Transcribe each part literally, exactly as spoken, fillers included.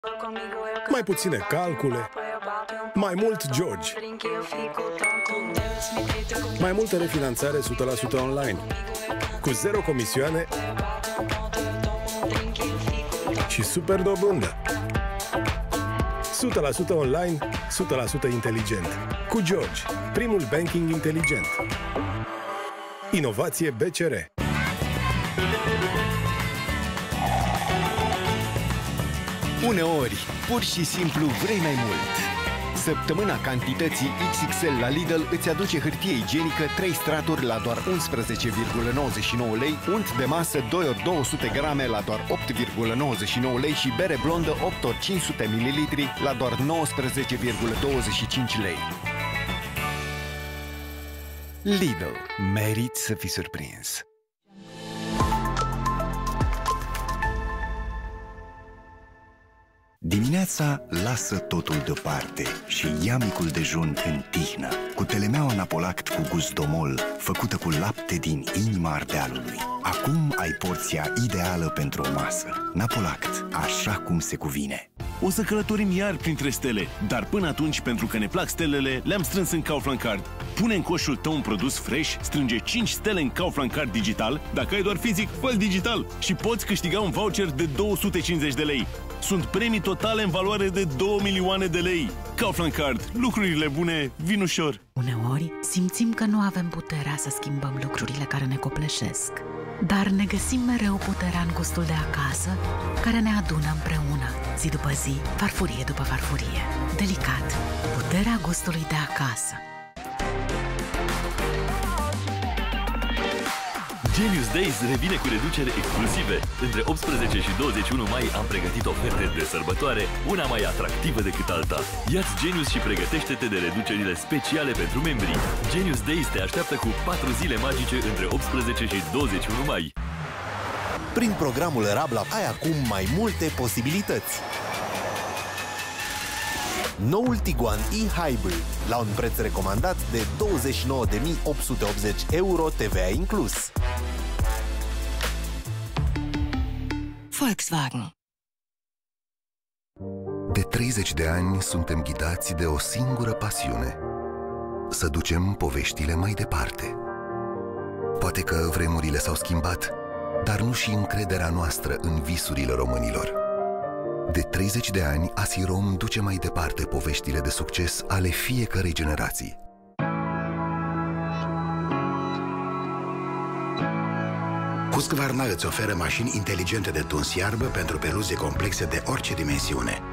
mai puține calcule, mai mult George. Mai multă refinanțare o sută la sută online, cu zero comisioane și super dobândă. o sută la sută online, o sută la sută inteligent. Cu George, primul banking inteligent. Inovație B C R. Uneori, pur și simplu vrei mai mult. Săptămâna cantității X X L la Lidl îți aduce hârtie igienică trei straturi la doar unsprezece virgulă nouăzeci și nouă lei, unt de masă doi ori două sute grame la doar opt virgulă nouăzeci și nouă lei și bere blondă opt ori cinci sute mililitri la doar nouăsprezece virgulă douăzeci și cinci lei. Lidl. Meriți să fii surprins! Dimineața lasă totul deoparte și ia micul dejun în tihnă, cu telemeaua Napolact cu gust domol, făcută cu lapte din inima Ardealului. Acum ai porția ideală pentru o masă. Napolact, așa cum se cuvine. O să călătorim iar printre stele, dar până atunci, pentru că ne plac stelele, le-am strâns în Kaufland Card. Pune în coșul tău un produs fresh, strânge cinci stele în Kaufland Card digital, dacă ai doar fizic, fă digital și poți câștiga un voucher de două sute cincizeci de lei. Sunt premii totale în valoare de două milioane de lei. Kaufland Card. Lucrurile bune vin ușor. Uneori simțim că nu avem puterea să schimbăm lucrurile care ne copleșesc. Dar ne găsim mereu puterea în gustul de acasă, care ne adună împreună, zi după zi, farfurie după farfurie. Delicat. Puterea gustului de acasă. Genius Days revine cu reducere exclusive. Între optsprezece și douăzeci și unu mai am pregătit oferte de sărbătoare, una mai atractivă decât alta. Ia-ți Genius și pregătește-te de reducerile speciale pentru membrii. Genius Days te așteaptă cu patru zile magice între optsprezece și douăzeci și unu mai. Prin programul Rabla ai acum mai multe posibilități. Noul Tiguan e-Hybrid, la un preț recomandat de douăzeci și nouă de mii opt sute optzeci euro, T V A inclus. Volkswagen. De treizeci de ani suntem ghidați de o singură pasiune: să ducem poveștile mai departe. Poate că vremurile s-au schimbat, dar nu și încrederea noastră în visurile românilor. De treizeci de ani, Asirom duce mai departe poveștile de succes ale fiecărei generații. Husqvarna îți oferă mașini inteligente de tuns iarbă pentru peluze complexe de orice dimensiune.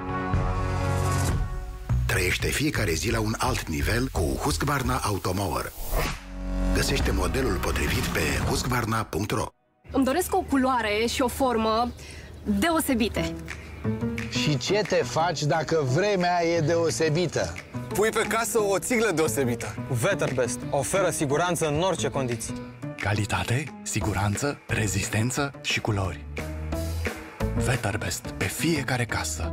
Trăiește fiecare zi la un alt nivel cu Husqvarna Automower. Găsește modelul potrivit pe husqvarna punct ro. Îmi doresc o culoare și o formă deosebite. Și ce te faci dacă vremea e deosebită? Pui pe casă o țiglă deosebită. Veterbest oferă siguranță în orice condiții. Calitate, siguranță, rezistență și culori. Veterbest pe fiecare casă.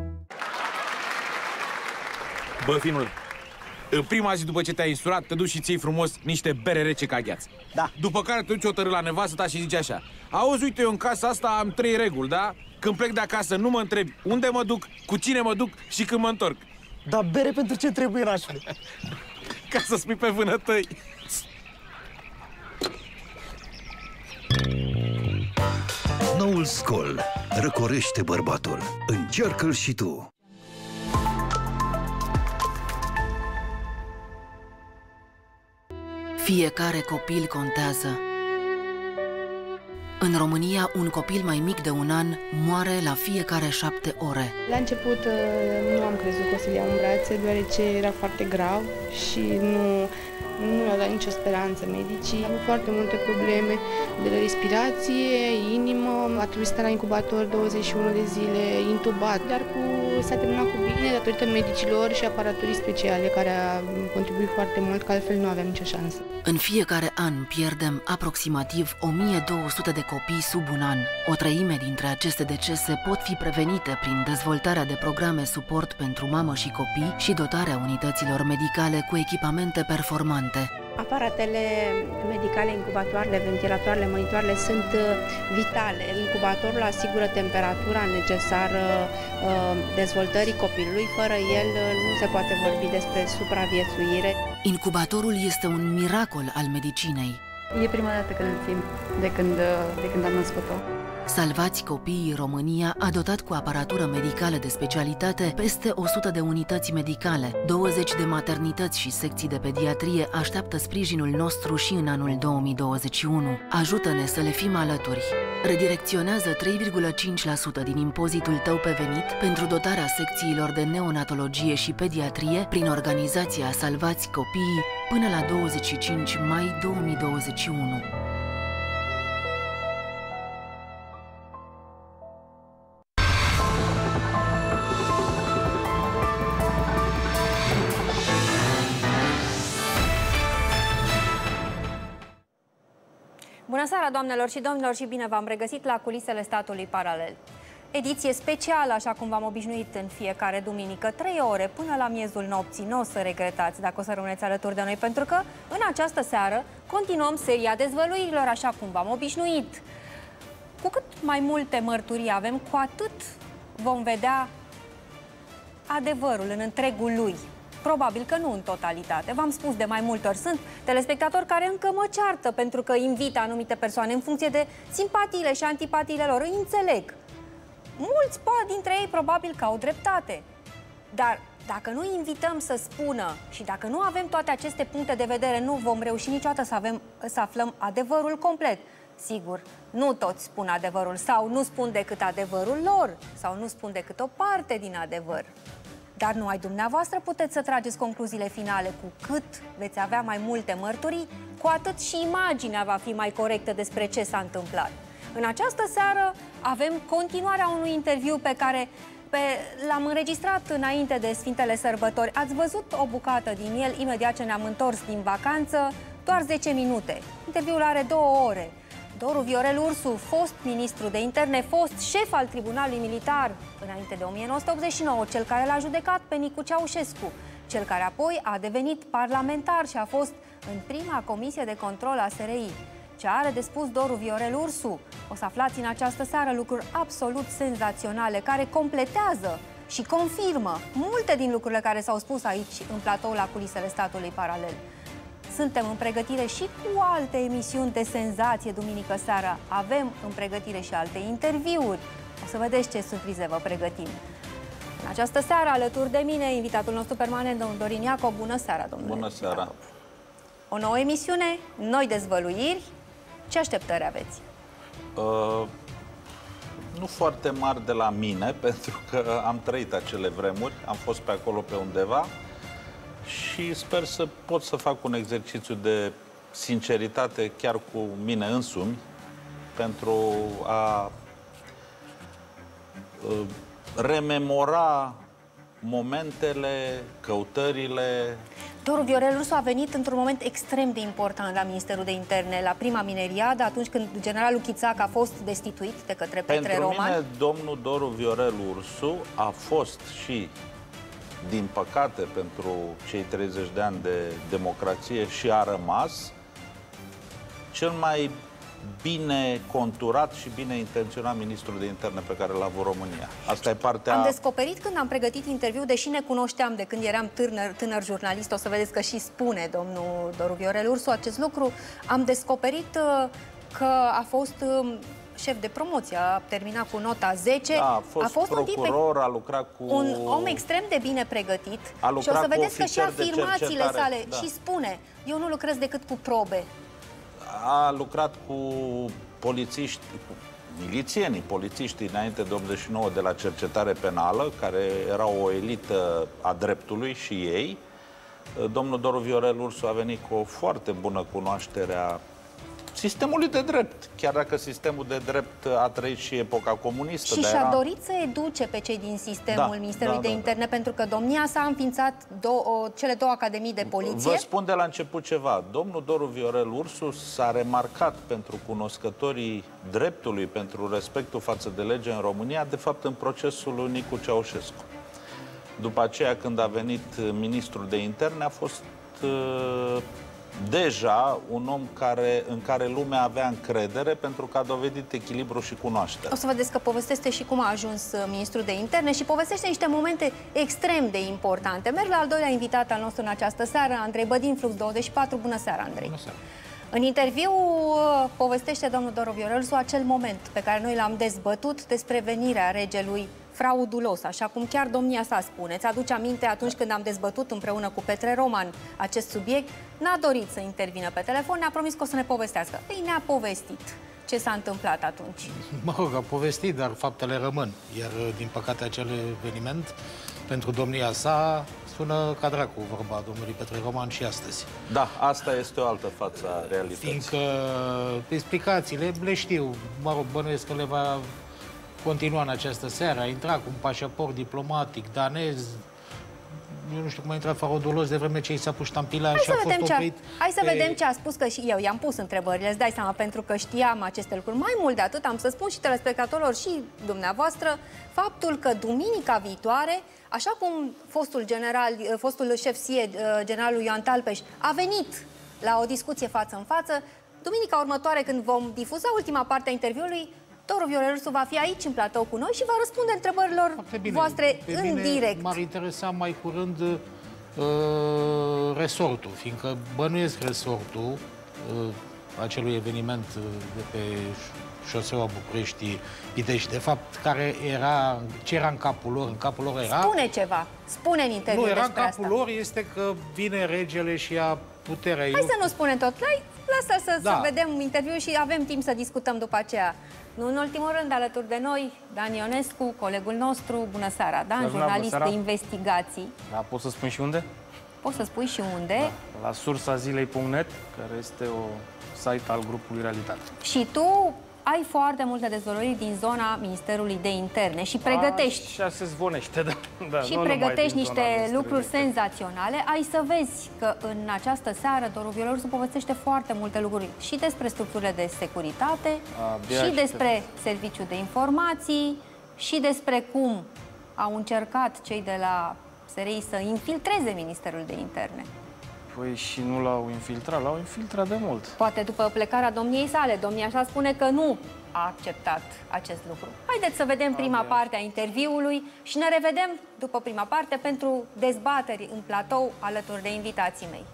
Bă, finul, în prima zi după ce te-ai insurat, te duci și ții frumos niște bere rece ca gheață. Da. După care te duci o tărâ la nevastă ta și zici așa: auzi, uite, eu în casa asta am trei reguli, da? Când plec de acasă nu mă întrebi unde mă duc, cu cine mă duc și când mă întorc. Dar bere pentru ce trebuie, nașule? Ca să spui pe vânătăi. Noul Skol răcorește bărbatul. Încearcă-l și tu! Fiecare copil contează. În România, un copil mai mic de un an moare la fiecare șapte ore. La început nu am crezut că o să-l iau în brațe, deoarece era foarte grav și nu, nu mi-au dat nicio speranță medicii. Am avut foarte multe probleme de respirație, inimă, a trebuit să stea la incubator douăzeci și unu de zile, intubat, dar cu, s-a terminat cu bine datorită medicilor și aparaturii speciale care a contribuit foarte mult, că altfel nu aveam nicio șansă. În fiecare an pierdem aproximativ o mie două sute de copii sub un an. O treime dintre aceste decese pot fi prevenite prin dezvoltarea de programe suport pentru mamă și copii și dotarea unităților medicale cu echipamente performante. importante. Aparatele medicale, incubatoarele, ventilatoarele, monitoarele sunt vitale. Incubatorul asigură temperatura necesară dezvoltării copilului. Fără el nu se poate vorbi despre supraviețuire. Incubatorul este un miracol al medicinei. E prima dată când îl simt de când, de când am născut-o. Salvați Copiii România a dotat cu aparatură medicală de specialitate peste o sută de unități medicale. douăzeci de maternități și secții de pediatrie așteaptă sprijinul nostru și în anul două mii douăzeci și unu. Ajută-ne să le fim alături. Redirecționează trei virgulă cinci la sută din impozitul tău pe venit pentru dotarea secțiilor de neonatologie și pediatrie prin organizația Salvați Copiii până la douăzeci și cinci mai două mii douăzeci și unu. Bună seara, doamnelor și domnilor, și bine v-am regăsit la Culisele Statului Paralel. Ediție specială, așa cum v-am obișnuit în fiecare duminică, trei ore până la miezul nopții. Nu o să regretați dacă o să rămâneți alături de noi, pentru că în această seară continuăm seria dezvăluirilor, așa cum v-am obișnuit. Cu cât mai multe mărturii avem, cu atât vom vedea adevărul în întregul lui. Probabil că nu în totalitate. V-am spus de mai multe ori, sunt telespectatori care încă mă ceartă pentru că invită anumite persoane în funcție de simpatiile și antipatiile lor. Îi înțeleg. Mulți dintre ei probabil că au dreptate. Dar dacă nu invităm să spună și dacă nu avem toate aceste puncte de vedere, nu vom reuși niciodată să, avem, să aflăm adevărul complet. Sigur, nu toți spun adevărul sau nu spun decât adevărul lor sau nu spun decât o parte din adevăr. Dar numai dumneavoastră puteți să trageți concluziile finale. Cu cât veți avea mai multe mărturii, cu atât și imaginea va fi mai corectă despre ce s-a întâmplat. În această seară avem continuarea unui interviu pe care l-am înregistrat înainte de Sfintele Sărbători. Ați văzut o bucată din el imediat ce ne-am întors din vacanță, doar zece minute. Interviul are două ore. Doru Viorel Ursu, fost ministru de interne, fost șef al Tribunalului Militar înainte de o mie nouă sute optzeci și nouă, cel care l-a judecat pe Nicu Ceaușescu, cel care apoi a devenit parlamentar și a fost în prima comisie de control a S R I. Ce are de spus Doru Viorel Ursu? O să aflați în această seară lucruri absolut senzaționale care completează și confirmă multe din lucrurile care s-au spus aici în platou la Culisele Statului Paralel. Suntem în pregătire și cu alte emisiuni de senzație duminică seara. Avem în pregătire și alte interviuri. O să vedeți ce surprize vă pregătim. În această seară, alături de mine, invitatul nostru permanent, domnul Dorin Iacob. Bună seara, domnule. Bună seara. Iacob. O nouă emisiune, noi dezvăluiri. Ce așteptări aveți? Uh, nu foarte mari de la mine, pentru că am trăit acele vremuri, am fost pe acolo pe undeva și sper să pot să fac un exercițiu de sinceritate chiar cu mine însumi pentru a uh, rememora momentele, căutările. Doru Viorel Ursu a venit într-un moment extrem de important la Ministerul de Interne, la prima mineriadă, atunci când generalul Chițac a fost destituit de către Petre Pentru Roman. mine, domnul Doru Viorel Ursu a fost și, din păcate, pentru cei treizeci de ani de democrație și a rămas cel mai bine conturat și bine intenționat ministru de interne pe care l-a avut România. Asta e partea... Am descoperit când am pregătit interviu, deși ne cunoșteam de când eram tânăr, tânăr jurnalist, o să vedeți că și spune domnul Doru Viorel Ursu acest lucru, am descoperit uh, că a fost uh, șef de promoție, a terminat cu nota zece. Da, a fost, a fost procuror, un, a lucrat cu... un om extrem de bine pregătit. A și o să vedeți că și afirmațiile sale da. și spune, eu nu lucrez decât cu probe. A lucrat cu polițiști, cu milițienii, polițiștii înainte de optzeci și nouă de la cercetare penală, care era o elită a dreptului și ei. Domnul Doru Viorel Ursu a venit cu o foarte bună cunoaștere a sistemului de drept, chiar dacă sistemul de drept a trăit și epoca comunistă. Și și-a era... dorit să educe pe cei din sistemul da, Ministerului da, de da, Interne, da. pentru că domnia s-a înființat două, cele două academii de poliție. Vă spun de la început ceva. Domnul Doru Viorel Ursu s-a remarcat pentru cunoscătorii dreptului, pentru respectul față de lege în România, de fapt în procesul lui Nicu Ceaușescu. După aceea, când a venit ministrul de interne, a fost uh, deja un om care, în care lumea avea încredere pentru că a dovedit echilibru și cunoaștere. O să vedeți că povestește și cum a ajuns ministrul de interne și povestește niște momente extrem de importante. Merg la al doilea invitat al nostru în această seară, Andrei Bădin, Flux douăzeci și patru. Bună seara, Andrei! Bună seara! În interviu povestește domnul Doru Viorelsu acel moment pe care noi l-am dezbătut despre venirea regelui fraudulos, așa cum chiar domnia sa spune. Ți-aduce aminte atunci când am dezbătut împreună cu Petre Roman acest subiect, n-a dorit să intervină pe telefon, ne-a promis că o să ne povestească. Ei, ne-a povestit ce s-a întâmplat atunci. Mă rog, a povestit, dar faptele rămân. Iar, din păcate, acel eveniment, pentru domnia sa, sună ca dracu vorba domnului Petre Roman și astăzi. Da, asta este o altă față a realității. Fiindcă explicațiile le știu, mă rog, bănuiesc că le va continua în această seară, a intrat cu un pașaport diplomatic danez, eu nu știu cum a intrat fraudulos de vreme ce i s-a pus ștampila și a fost oprit. Hai să pe... vedem ce a spus, că și eu i-am pus întrebările, îți dai seama, pentru că știam aceste lucruri. Mai mult de atât, am să spun și telespectatorilor și dumneavoastră faptul că duminica viitoare, așa cum fostul general, fostul șef S I E, generalul Ioan Talpeș, a venit la o discuție față în față, duminica următoare, când vom difuza ultima parte a interviului, Doru Viorelsu va fi aici în platou cu noi și va răspunde întrebărilor voastre în direct. M-ar interesa mai curând uh, resortul, fiindcă bănuiesc resortul uh, acelui eveniment uh, de pe șoseaua Bucureștii Pitești, de fapt, care era, ce era în capul lor, în capul lor era... Spune ceva, spune în interviu Nu, era în despre capul asta. lor, este că vine regele și ia puterea. Hai Eu... să nu spunem tot, hai, lasă să, Da. să vedem interviu și avem timp să discutăm după aceea. Nu în ultimul rând, alături de noi, Dan Ionescu, colegul nostru. Bună seara, Dan, Bună jurnalist seara. de investigații. Da, pot să spun și unde? Poți să spui și unde. Da, la sursa zilei punct net, care este o site al grupului Realitate. Și tu ai foarte multe dezvăluiri din zona Ministerului de Interne și pregătești. Așa se zvonește, da. da și nu pregătești numai din zona niște Ministerului lucruri de Interne. senzaționale. Ai să vezi că în această seară Doru Viorelsu povestește foarte multe lucruri și despre structurile de securitate, Abia și aștept. despre serviciul de informații, și despre cum au încercat cei de la S R I să infiltreze Ministerul de Interne. Păi și nu l-au infiltrat, l-au infiltrat de mult. Poate după plecarea domniei sale, domnia așa spune că nu a acceptat acest lucru. Haideți să vedem prima parte a interviului și ne revedem după prima parte pentru dezbateri în platou alături de invitații mei.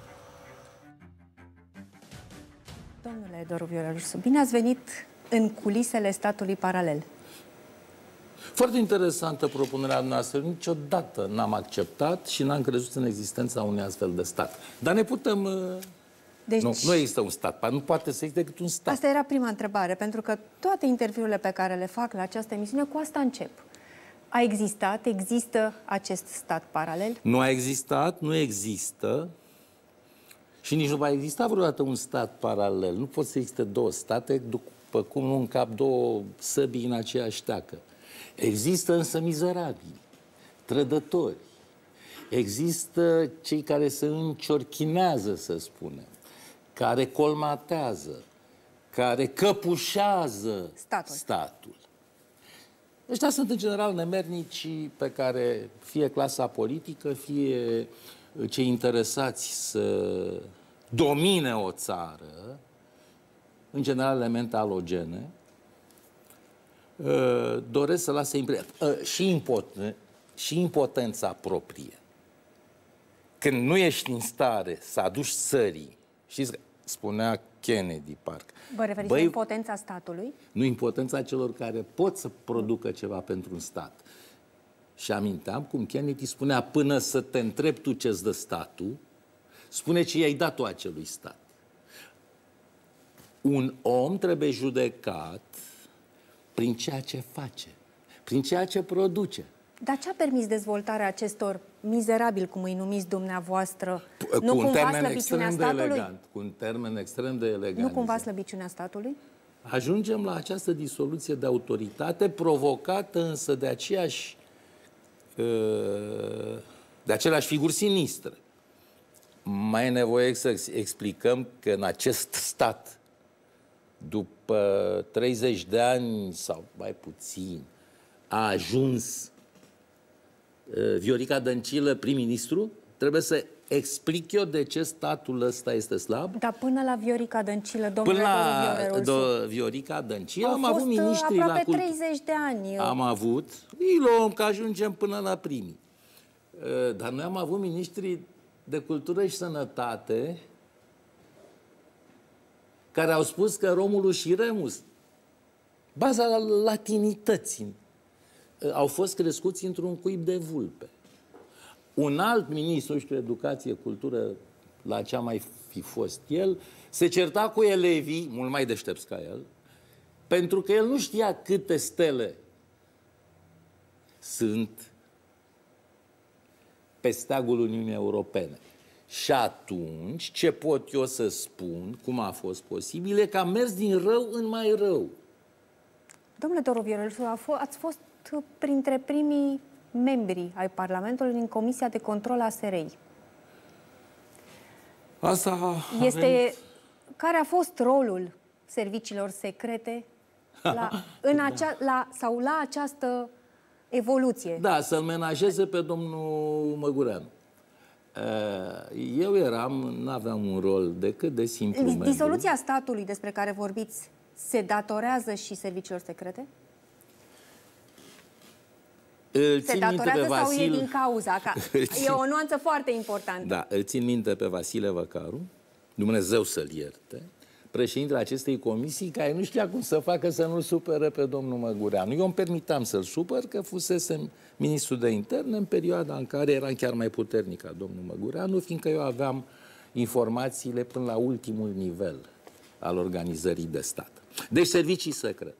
Domnule Doru Viorelsu, bine ați venit în culisele statului paralel. Foarte interesantă propunerea noastră. Niciodată n-am acceptat și n-am crezut în existența unui astfel de stat. Dar ne putem... Deci... Nu, nu există un stat. Nu poate să existe decât un stat. Asta era prima întrebare, pentru că toate interviurile pe care le fac la această emisiune, cu asta încep. A existat, există acest stat paralel? Nu a existat, nu există și nici nu va exista vreodată un stat paralel. Nu pot să existe două state, după cum nu încap două săbii în aceeași teacă. Există însă mizerabili, trădători. Există cei care se înciorchinează, să spunem, care colmatează, care căpușează statul. statul. Ăștia sunt în general nemernici pe care fie clasa politică, fie cei interesați să domine o țară, în general elemente alogene, doresc să lase impresia. Și, impoten și impotența proprie. Când nu ești în stare să aduci țării, știți, spunea Kennedy, parcă. Vă referiți la impotența statului? Nu impotența celor care pot să producă ceva pentru un stat. Și aminteam cum Kennedy spunea, până să te întrebi tu ce-ți dă statul, spune ce i-ai dat tu acelui stat. Un om trebuie judecat prin ceea ce face, prin ceea ce produce. Dar ce a permis dezvoltarea acestor mizerabili, cum îi numiți dumneavoastră? Cu nu un cumva termen slăbiciunea extrem de statului? elegant. Cu un termen extrem de elegant. Nu cumva slăbiciunea statului? Ajungem la această disoluție de autoritate, provocată însă de aceeași, de aceleași figuri sinistre. Mai e nevoie să explicăm că în acest stat, după treizeci de ani sau mai puțin, a ajuns Viorica Dăncilă prim-ministru, Trebuie să explic eu de ce statul ăsta este slab? Dar până la Viorica Dăncilă, domnule Până la Doru do, Viorica Dăncilă am au avut fost miniștri la aproape cult... treizeci de ani. Am avut, îi luăm că ajungem până la primii. Dar noi am avut miniștri de cultură și sănătate care au spus că Romulus și Remus, baza latinității, au fost crescuți într-un cuib de vulpe. Un alt ministru, știu, educație, cultură, la ce a mai fi fost el, se certa cu elevii, mult mai deștepți ca el, pentru că el nu știa câte stele sunt pe steagul Uniunii Europene. Și atunci, ce pot eu să spun, cum a fost posibil, e că am mers din rău în mai rău. Domnule Doru Viorel, ați fost printre primii membri ai Parlamentului în Comisia de Control a S R I. Asta este venit... Care a fost rolul serviciilor secrete la, în acea, la, sau la această evoluție? Da, să-l menajeze pe domnul Măgureanu. Eu eram, n-aveam un rol decât de simplu membru. Disoluția statului despre care vorbiți se datorează și serviciilor secrete? Îl se datorează sau Vasil... e din cauza? Ca... E o nuanță foarte importantă. Da, îl țin minte pe Vasile Văcaru, Dumnezeu să-l ierte, președintele acestei comisii, care nu știa cum să facă să nu-l supere pe domnul Măgureanu. Eu îmi permitam să-l supăr, că fusese ministru de interne în perioada în care eram chiar mai puternic ca domnul Măgureanu, fiindcă eu aveam informațiile până la ultimul nivel al organizării de stat. Deci servicii secrete.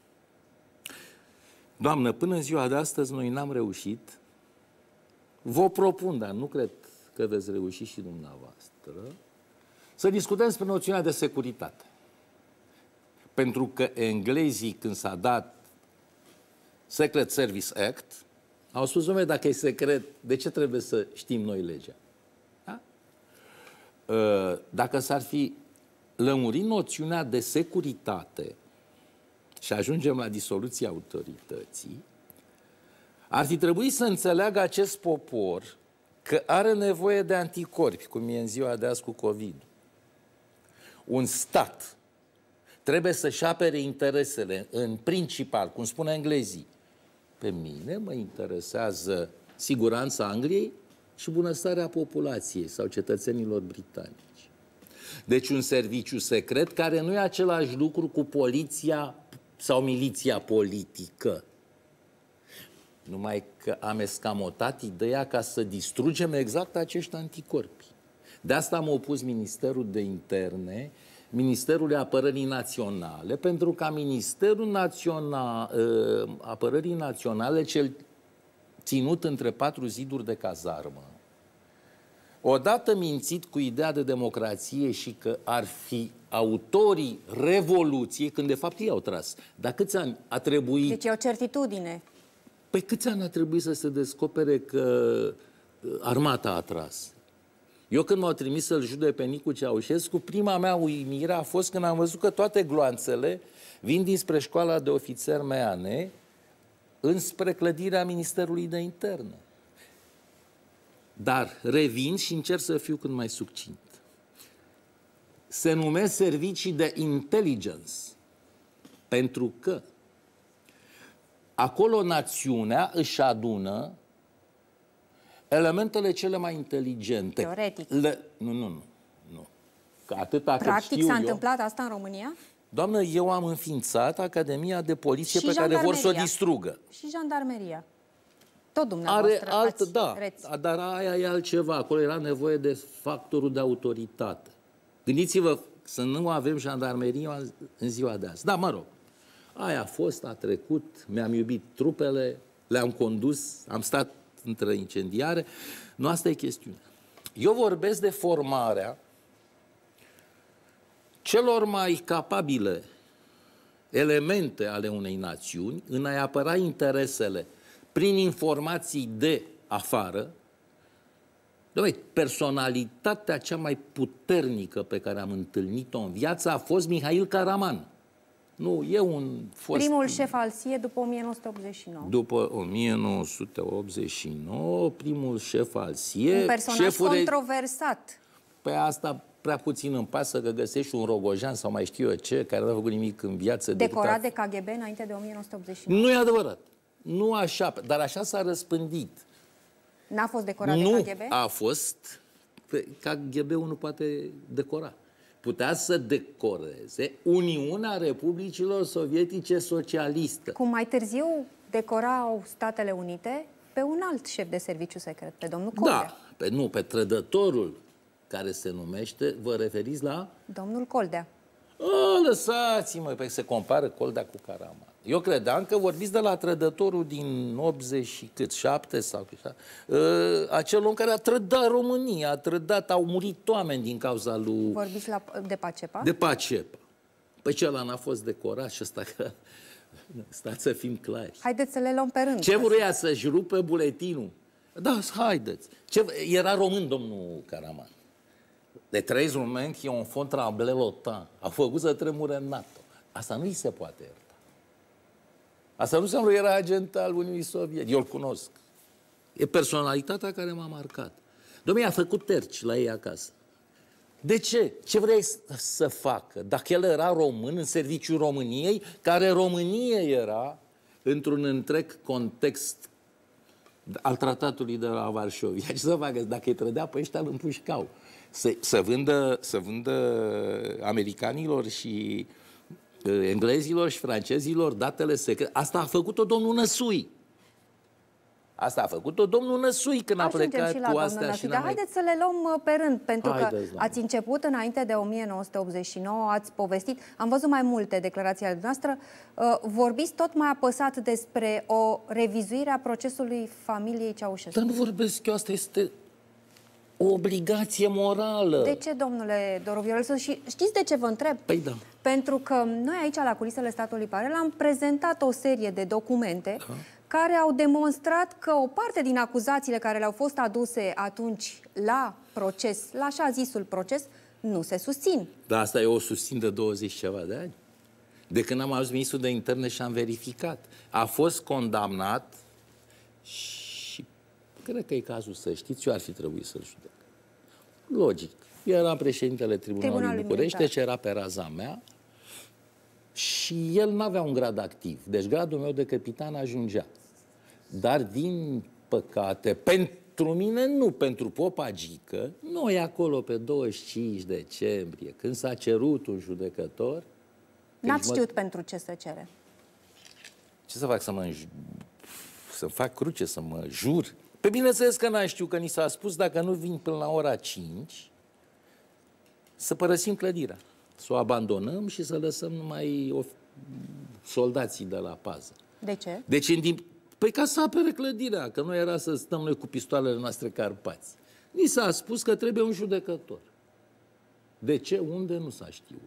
Doamnă, până în ziua de astăzi noi n-am reușit, vă propun, dar nu cred că veți reuși și dumneavoastră, să discutăm despre noțiunea de securitate. Pentru că englezii, când s-a dat Secret Service Act, au spus, dom'le, dacă e secret, de ce trebuie să știm noi legea? Da? Dacă s-ar fi lămurit noțiunea de securitate și ajungem la disoluția autorității, ar fi trebuit să înțeleagă acest popor că are nevoie de anticorpi, cum e în ziua de azi cu COVID. Un stat trebuie să-și apere interesele în principal, cum spune englezii. Pe mine mă interesează siguranța Angliei și bunăstarea populației sau cetățenilor britanici. Deci un serviciu secret care nu e același lucru cu poliția sau miliția politică. Numai că am escamotat ideea ca să distrugem exact acești anticorpi. De asta am opus Ministerul de Interne, Ministerul Apărării Naționale, pentru ca Ministerul Național, Apărării Naționale, cel ținut între patru ziduri de cazarmă, odată mințit cu ideea de democrație și că ar fi autorii revoluției, când de fapt ei au tras. Dar câți ani a trebuit... Deci e o certitudine. Păi câți ani a trebuit să se descopere că armata a tras? Eu când m-au trimis să-l jude pe Nicu Ceaușescu, prima mea uimire a fost când am văzut că toate gloanțele vin dinspre școala de ofițeri Meane înspre clădirea Ministerului de Interne. Dar revin și încerc să fiu cât mai succint. Se numesc servicii de intelligence, pentru că acolo națiunea își adună elementele cele mai inteligente. Teoretic. Le... Nu, nu, nu. nu. Că atâta Practic s-a întâmplat asta în România? Doamnă, eu am înființat Academia de Poliție și pe care vor să o distrugă. Și jandarmeria. Tot dumneavoastră Are alt, ați da, reț. dar aia e altceva. Acolo era nevoie de factorul de autoritate. Gândiți-vă să nu avem jandarmerie în ziua de azi. Da, mă rog. Aia a fost, a trecut, mi-am iubit trupele, le-am condus, am stat între incendiare. Nu asta e chestiunea. Eu vorbesc de formarea celor mai capabile elemente ale unei națiuni în a-i apăra interesele prin informații de afară. Doamne, personalitatea cea mai puternică pe care am întâlnit-o în viață a fost Mihail Karaman. Nu, e un fost... Primul șef al S I E după o mie nouă sute optzeci și nouă. După o mie nouă sute optzeci și nouă, primul șef al S I E... Un personaj șeful controversat. Pe asta prea puțin îmi pasă că găsești un rogojan sau mai știu eu ce, care n-a făcut nimic în viață. Decorat decât a... de K G B înainte de o mie nouă sute optzeci și nouă. Nu e adevărat. Nu așa, dar așa s-a răspândit. N-a fost decorat nu de K G B? a fost... K G B-ul nu poate decora. Putea să decoreze Uniunea Republicilor Sovietice Socialiste. Cum mai târziu decorau Statele Unite pe un alt șef de serviciu secret, pe domnul Coldea. Da, pe, nu, pe trădătorul care se numește, vă referiți la? Domnul Coldea. A, lăsați-mă, pe se compară Coldea cu Karaman. Eu credeam că vorbiți de la trădătorul din optzeci și cât, șapte sau cât, uh, acel om care a trădat România, a trădat, au murit oameni din cauza lui... Vorbiți la, de Pacepa? De Pacepa. Păi celălalt n-a fost decorat și ăsta că... Stați să fim clari. Haideți să le luăm pe rând. Ce vrea să-și rupă buletinul? Da, haideți. Ce... Era român, domnul Karaman. De trei români qui ont fait trembler l'OTAN. A făcut să tremure NATO. Asta nu îi se poate ierta. Asta nu înseamnă că era agent al Uniunii Sovietice. Eu îl cunosc. E personalitatea care m-a marcat. Dom'le, a făcut terci la ei acasă. De ce? Ce vrei să facă? Dacă el era român în serviciul României, care România era într-un întreg context al tratatului de la Varșovia. Ce să facă? Dacă îi trădea pe ăștia, îl împușcau. Să, să, vândă, să vândă americanilor și uh, englezilor și francezilor datele secrete. Asta a făcut-o domnul Năsui. Asta a făcut-o domnul Năsui când Ajungem a plecat și la cu astea. Năsui, și dar haideți să le luăm pe rând, pentru Haideți, că ați început înainte de o mie nouă sute optzeci și nouă, ați povestit, am văzut mai multe declarații ale noastre, vorbiți tot mai apăsat despre o revizuire a procesului familiei Ceaușescu. Dar nu vorbesc eu, asta este o obligație morală. De ce, domnule Doru Viorel? Și știți de ce vă întreb? Păi da. Pentru că noi aici, la Culisele Statului Paralel, am prezentat o serie de documente da. care au demonstrat că o parte din acuzațiile care le-au fost aduse atunci la proces, la așa zisul proces, nu se susțin. Dar asta eu o susțin de douăzeci ceva de ani. De când am ajuns ministrul de interne și am verificat. A fost condamnat și cred că e cazul să știți, eu ar fi trebuit să-l judec. Logic. Eu eram președintele Tribunalului, Tribunalului București, deci era pe raza mea și el nu avea un grad activ. Deci gradul meu de capitan ajungea. Dar, din păcate, pentru mine nu, pentru Popa Gică, noi acolo pe douăzeci și cinci decembrie, când s-a cerut un judecător... N-ați știut mă... pentru ce să cere? Ce să fac? Să mă... să fac cruce, să mă jur? Pe bineînțeles că n-am știut, că ni s-a spus, dacă nu vin până la ora cinci, să părăsim clădirea. Să o abandonăm și să lăsăm numai o... soldații de la pază. De ce? Deci, în timp... Păi ca să apere clădirea, că nu era să stăm noi cu pistoalele noastre Carpați. Ni s-a spus că trebuie un judecător. De ce? Unde? Nu s-a știut.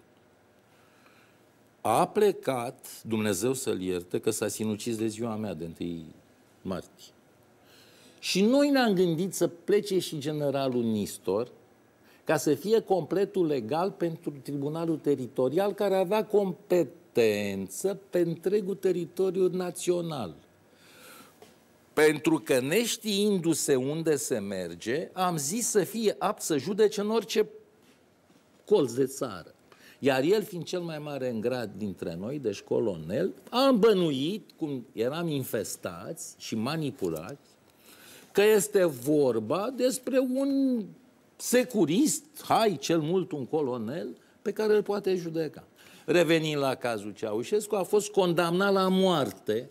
A plecat, Dumnezeu să-l ierte, că s-a sinucis de ziua mea, de întâi martie. Și noi ne-am gândit să plece și generalul Nistor, ca să fie completul legal pentru Tribunalul Teritorial, care avea competență pe întregul teritoriu național. Pentru că, neștiindu-se unde se merge, am zis să fie apt să judece în orice colț de țară. Iar el, fiind cel mai mare în grad dintre noi, deci colonel, am bănuit, cum eram infestați și manipulați, că este vorba despre un securist, hai, cel mult un colonel, pe care îl poate judeca. Revenind la cazul Ceaușescu, a fost condamnat la moarte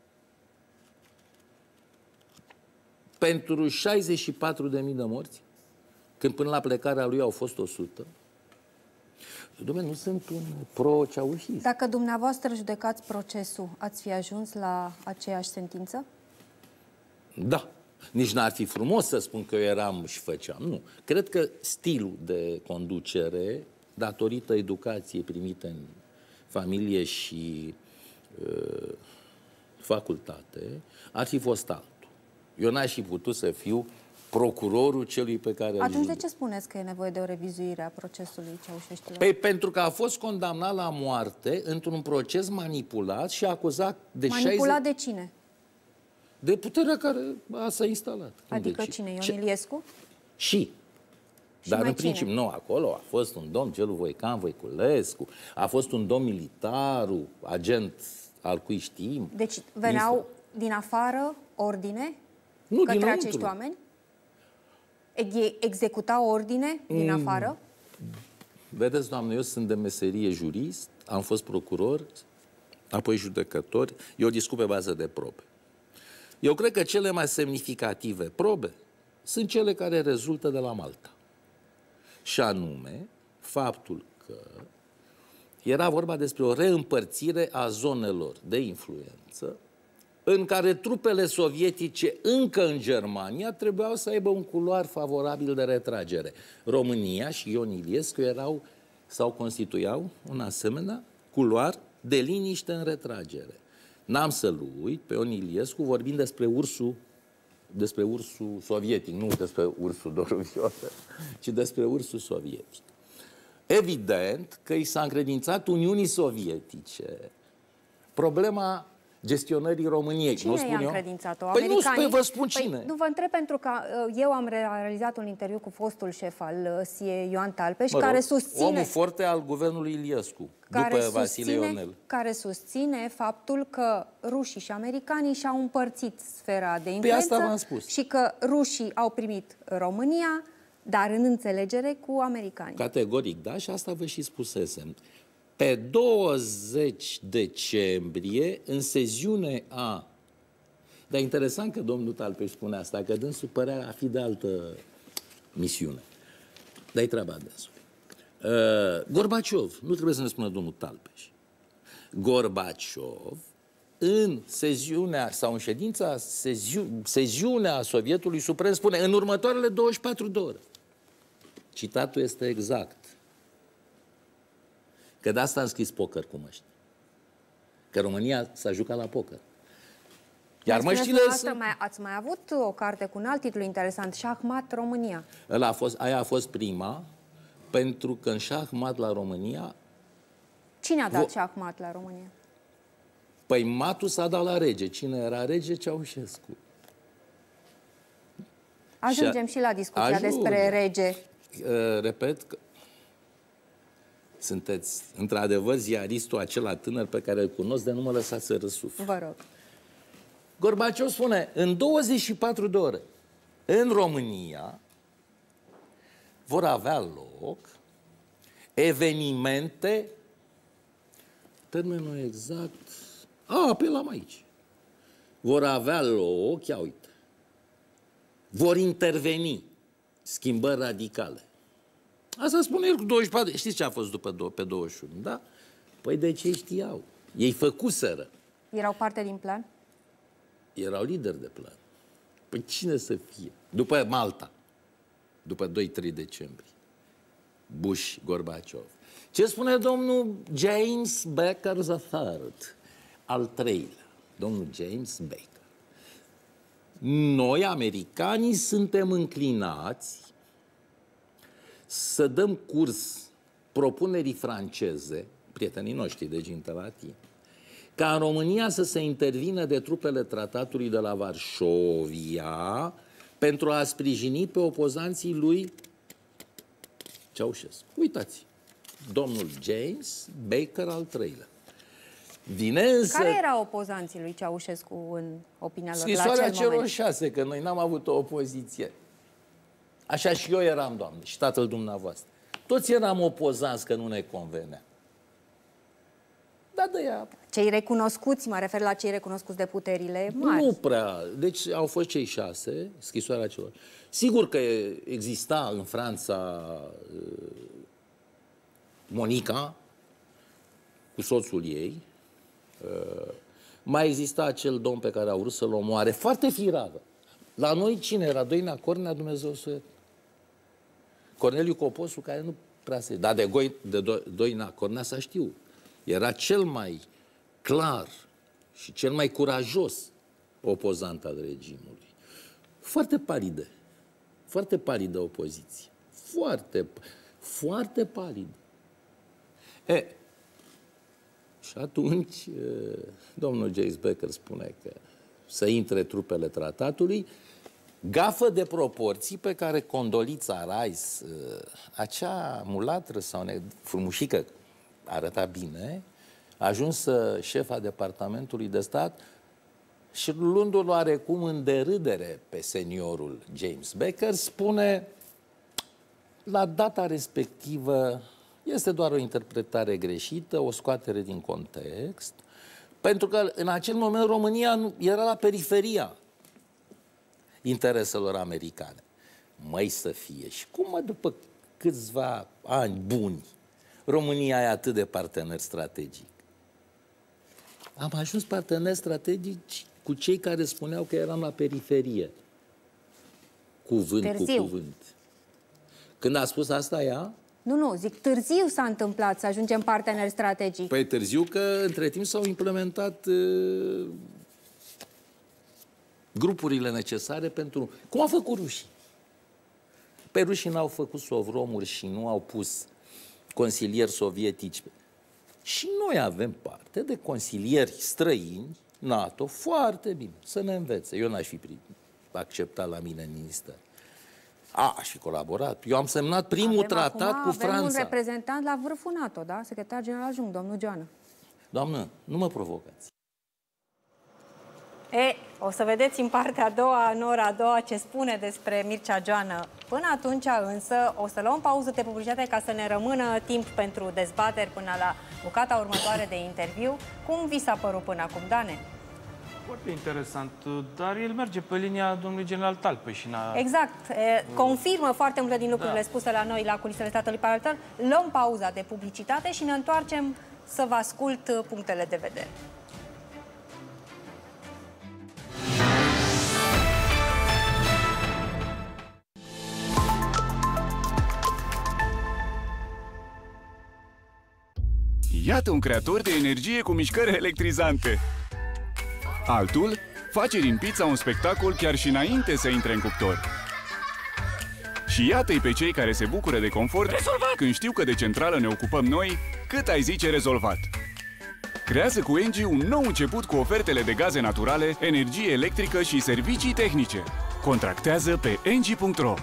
pentru șaizeci și patru de mii de morți, când până la plecarea lui au fost o sută. Dom'le, nu sunt un pro-ceaușist. Dacă dumneavoastră judecați procesul, ați fi ajuns la aceeași sentință? Da. Nici n-ar fi frumos să spun că eu eram și făceam. Nu. Cred că stilul de conducere, datorită educației primite în familie și uh, facultate, ar fi fost altul. Eu n-aș fi putut să fiu procurorul celui pe care Atunci îl de ce spuneți că e nevoie de o revizuire a procesului Ceaușescilor? Păi pentru că a fost condamnat la moarte într-un proces manipulat și acuzat de Manipulat șaizeci... de cine? De puterea care a s-a instalat. Adică deci, cine? Ion ce... Iliescu? Și. Și Dar mai în cine? principiu, nu, acolo a fost un domn, Gelu Voican Voiculescu, a fost un domn militarul, agent al cui știm. Deci veneau din afară ordine Nu, către dinăuntru. acești oameni? Ex- executau ordine din Mm. afară? Vedeți, doamne, eu sunt de meserie jurist, am fost procuror, apoi judecător, eu discut pe bază de probe. Eu cred că cele mai semnificative probe sunt cele care rezultă de la Malta. Și anume, faptul că era vorba despre o reîmpărțire a zonelor de influență în care trupele sovietice încă în Germania trebuiau să aibă un culoar favorabil de retragere. România și Ion Iliescu erau sau constituiau un asemenea culoar de liniște în retragere. N-am să-l uit pe Ion Iliescu vorbind despre ursul despre ursul sovietic, nu despre ursul Dorovior, ci despre ursul sovietic. Evident că i s-a încredințat Uniunii Sovietice problema gestionării României. Cine nu spun i-a eu? încredințat-o? Păi nu spun, vă spun Păi, cine. nu vă întreb pentru că uh, eu am realizat un interviu cu fostul șef al uh, S I E, Ioan Talpeș, Mă rog, care susține... omul forte al guvernului Iliescu, care după Vasile susține, Ionel. care susține faptul că rușii și americanii și-au împărțit sfera de Păi influență asta v-am spus. și că rușii au primit România, dar în înțelegere cu americanii. Categoric, da, și asta vă și spusesem. Pe douăzeci decembrie, în seziune a... Dar interesant că domnul Talpeș spune asta, că dânsul părea a fi de altă misiune. Dar-i treaba dânsului. Uh, Gorbaciov, nu trebuie să ne spună domnul Talpeș. Gorbaciov, în seziunea sau în ședința seziu, seziunea Sovietului Suprem, spune în următoarele douăzeci și patru de ore. Citatul este exact. Că de asta am scris poker cu măști. Că România s-a jucat la poker. Iar măștile sunt... mai, ați mai avut o carte cu un alt titlu interesant, Șahmat România. Ăla a fost, aia a fost prima, pentru că în șahmat la România... Cine a dat Vo... șahmat la România? Păi matul s-a dat la rege. Cine era rege? Ceaușescu. Ajungem și, a... și la discuția Ajung. despre rege. Uh, repet că sunteți, într-adevăr, ziaristul acela tânăr pe care îl cunosc, de nu mă lăsați să răsuflu. Vă rog. Gorbaciov spune, în douăzeci și patru de ore, în România, vor avea loc evenimente, termenul exact, a, apelam aici, vor avea loc, ia uite, vor interveni schimbări radicale. Asta spune el cu douăzeci și patru. Știți ce a fost după pe douăzeci și unu, da? Păi de ce știau? Ei făcuseră. Erau parte din plan? Erau lideri de plan. Păi cine să fie? După Malta. După doi-trei decembrie. Bush, Gorbaciov. Ce spune domnul James Baker the third? Al treilea. Domnul James Baker. Noi, americanii, suntem înclinați să dăm curs propunerii franceze, prietenii noștri de Gintelati, ca în România să se intervină de trupele tratatului de la Varșovia pentru a sprijini pe opozanții lui Ceaușescu. Uitați, domnul James Baker al treilea. Vine însă... Care erau opozanții lui Ceaușescu în opinia lor la Scrisoarea acel celor moment? șase, că noi n-am avut o opoziție. Așa și eu eram, Doamne, și tatăl dumneavoastră. Toți eram opozanți că nu ne convenea. Da, de ea. Cei recunoscuți, mă refer la cei recunoscuți de puterile mari. Nu prea. Deci au fost cei șase, scrisoarea celor. Sigur că exista în Franța Monica cu soțul ei. Mai exista acel domn pe care au vrut să-l omoare, foarte firavă. La noi cine era? Doina Cornea, Dumnezeu să... Corneliu Coposu, care nu prea se... Dar de, Goi, de Do, Doina Cornea s-a știut. Era cel mai clar și cel mai curajos opozant al regimului. Foarte palide. Foarte palidă opoziție. Foarte, foarte palidă. E, și atunci, domnul James Baker spune că să intre trupele tratatului, gafă de proporții pe care Condoleezza Rice, acea mulatră sau frumușică, arăta bine, a ajuns șefa Departamentului de Stat și luându-l oarecum în derâdere pe seniorul James Baker, spune la data respectivă este doar o interpretare greșită, o scoatere din context, pentru că în acel moment România era la periferia intereselor americane. Măi să fie. Și cum, mă, după câțiva ani buni, România e atât de partener strategic? Am ajuns parteneri strategici cu cei care spuneau că eram la periferie. Cuvânt Târziu. cu cuvânt. Când a spus asta ea? Nu, nu, zic, târziu s-a întâmplat să ajungem parteneri strategici. Păi târziu că între timp s-au implementat uh, grupurile necesare pentru... Cum au făcut rușii? Pe rușii n-au făcut sovromuri și nu au pus consilieri sovietici. Și noi avem parte de consilieri străini, NATO, foarte bine, să ne învețe. Eu n-aș fi acceptat la mine în minister. A, aș fi colaborat. Eu am semnat primul avem tratat acum, cu avem Franța. un reprezentant la vârful NATO, da? Secretar general adjunct, domnul Joană. Doamnă, nu mă provocați. E, o să vedeți în partea a doua, în ora a doua, ce spune despre Mircea Joană. Până atunci, însă, o să luăm pauză de publicitate ca să ne rămână timp pentru dezbateri până la bucata următoare de interviu. Cum vi s-a părut până acum, Dane? Foarte interesant, dar el merge pe linia domnului general Talpă și n-a... Exact. E, confirmă foarte multe din lucrurile Da. spuse la noi la culisele statului paralel. Luăm pauza de publicitate și ne întoarcem să vă ascult punctele de vedere. Iată un creator de energie cu mișcări electrizante. Altul face din pizza un spectacol chiar și înainte să intre în cuptor. Și iată-i pe cei care se bucură de confort rezolvat! Când știu că de centrală ne ocupăm noi, cât ai zice rezolvat. Creează cu Engie un nou început cu ofertele de gaze naturale, energie electrică și servicii tehnice. Contractează pe engie punct ro.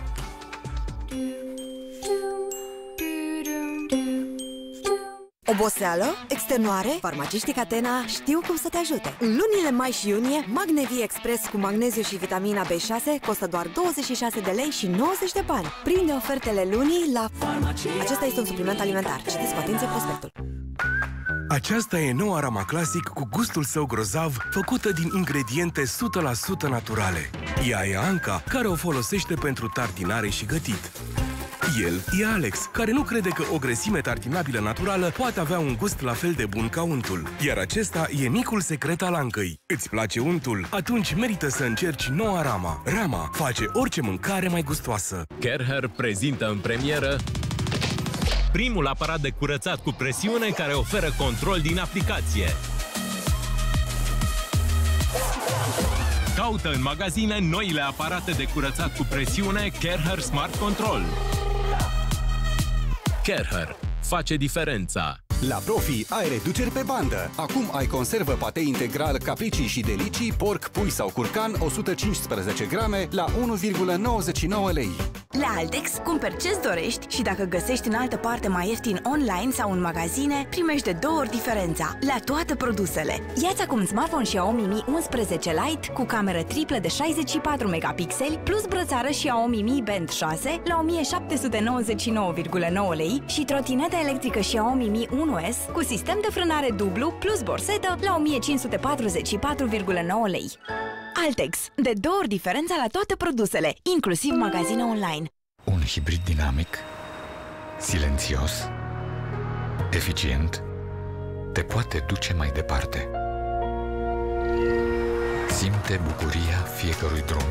Oboseală, extenuare, farmaciștii Catena știu cum să te ajute. În lunile mai și iunie, Magnevie Express cu magneziu și vitamina B șase costă doar douăzeci și șase de lei și nouăzeci de bani. Prinde ofertele lunii la Farmacia. Acesta este un supliment alimentar. Citiți cu atenție prospectul. Aceasta e noua Rama Classic cu gustul său grozav, făcută din ingrediente o sută la sută naturale. Ea e Anca, care o folosește pentru tartinare și gătit. El e Alex, care nu crede că o grăsime tartinabilă naturală poate avea un gust la fel de bun ca untul. Iar acesta e micul secret al Ancăi. Îți place untul? Atunci merită să încerci noua Rama. Rama face orice mâncare mai gustoasă. Kerher prezintă în premieră primul aparat de curățat cu presiune care oferă control din aplicație. Caută în magazine noile aparate de curățat cu presiune Kerher Smart Control. Kerher face diferența. La Profi ai reduceri pe bandă. Acum ai conservă patei integral Capricii și Delicii, porc, pui sau curcan, o sută cincisprezece grame la unu virgulă nouăzeci și nouă lei. La Altex cumperi ce-ți dorești și dacă găsești în altă parte mai ieftin online sau în magazine, primești de două ori diferența la toate produsele. Ia-ți acum smartphone Xiaomi Mi unsprezece Lite cu cameră triplă de șaizeci și patru megapixeli plus brățară Xiaomi Mi Band șase la o mie șapte sute nouăzeci și nouă virgulă nouă lei și trotinetă electrică Xiaomi Mi unu S cu sistem de frânare dublu plus borsetă la o mie cinci sute patruzeci și patru virgulă nouă lei. Altex. De două ori diferența la toate produsele, inclusiv magazine online. Un hibrid dinamic, silențios, eficient, te poate duce mai departe. Simte bucuria fiecărui drum.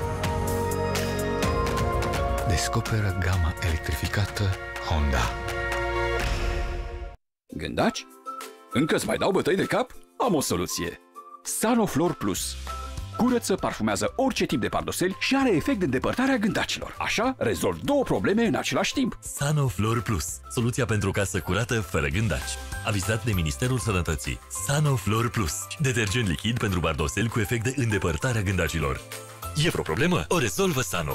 Descoperă gama electrificată Honda. Gândaci? Încă îți mai dau bătăi de cap? Am o soluție. Sanoflor Plus. Curăță, parfumează orice tip de pardoseli și are efect de îndepărtare a gândacilor. Așa, rezolvi două probleme în același timp. Sanoflor Plus. Soluția pentru o casă curată fără gândaci. Avizat de Ministerul Sănătății. Sanoflor Plus. Detergent lichid pentru pardoseli cu efect de îndepărtare a gândacilor. E vreo problemă? O rezolvă Sano.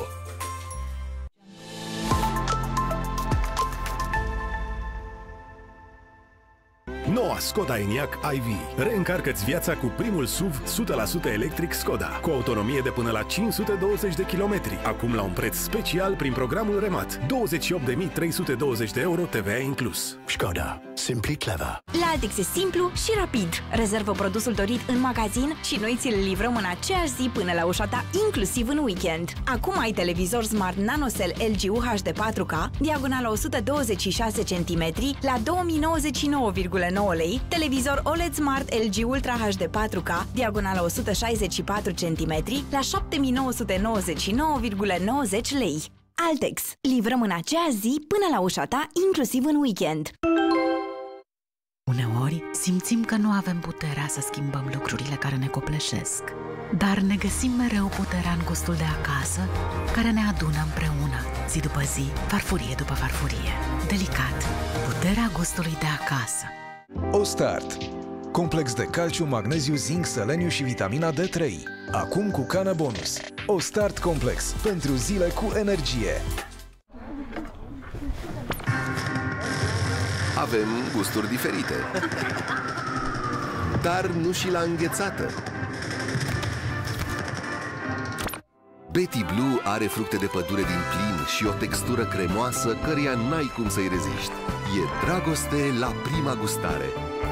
Noua Skoda Enyaq i V. Reîncarcă-ți viața cu primul S U V o sută la sută electric Skoda, cu autonomie de până la cinci sute douăzeci de kilometri. Acum la un preț special prin programul Remat. douăzeci și opt de mii trei sute douăzeci de euro T V A inclus. Skoda. Simply clever. La Altex e simplu și rapid. Rezervă produsul dorit în magazin și noi ți-l livrăm în aceeași zi până la ușa ta, inclusiv în weekend. Acum ai televizor Smart NanoCell L G U H D patru K, diagonală o sută douăzeci și șase centimetri, la două mii nouăzeci și nouă virgulă nouă lei, televizor O L E D Smart L G Ultra H D patru K, diagonală o sută șaizeci și patru centimetri, la șapte mii nouă sute nouăzeci și nouă virgulă nouăzeci lei. Altex. Livrăm în aceeași zi până la ușa ta, inclusiv în weekend. Uneori simțim că nu avem puterea să schimbăm lucrurile care ne copleșesc, dar ne găsim mereu puterea în gustul de acasă, care ne adună împreună, zi după zi, farfurie după farfurie. Delicat. Puterea gustului de acasă. Ostart. Complex de calciu, magneziu, zinc, seleniu și vitamina D trei. Acum cu cană bonus. Ostart Complex. Pentru zile cu energie. Avem gusturi diferite, dar nu și la înghețată. Betty Blue are fructe de pădure din plin și o textură cremoasă căreia n-ai cum să-i reziști. E dragoste la prima gustare.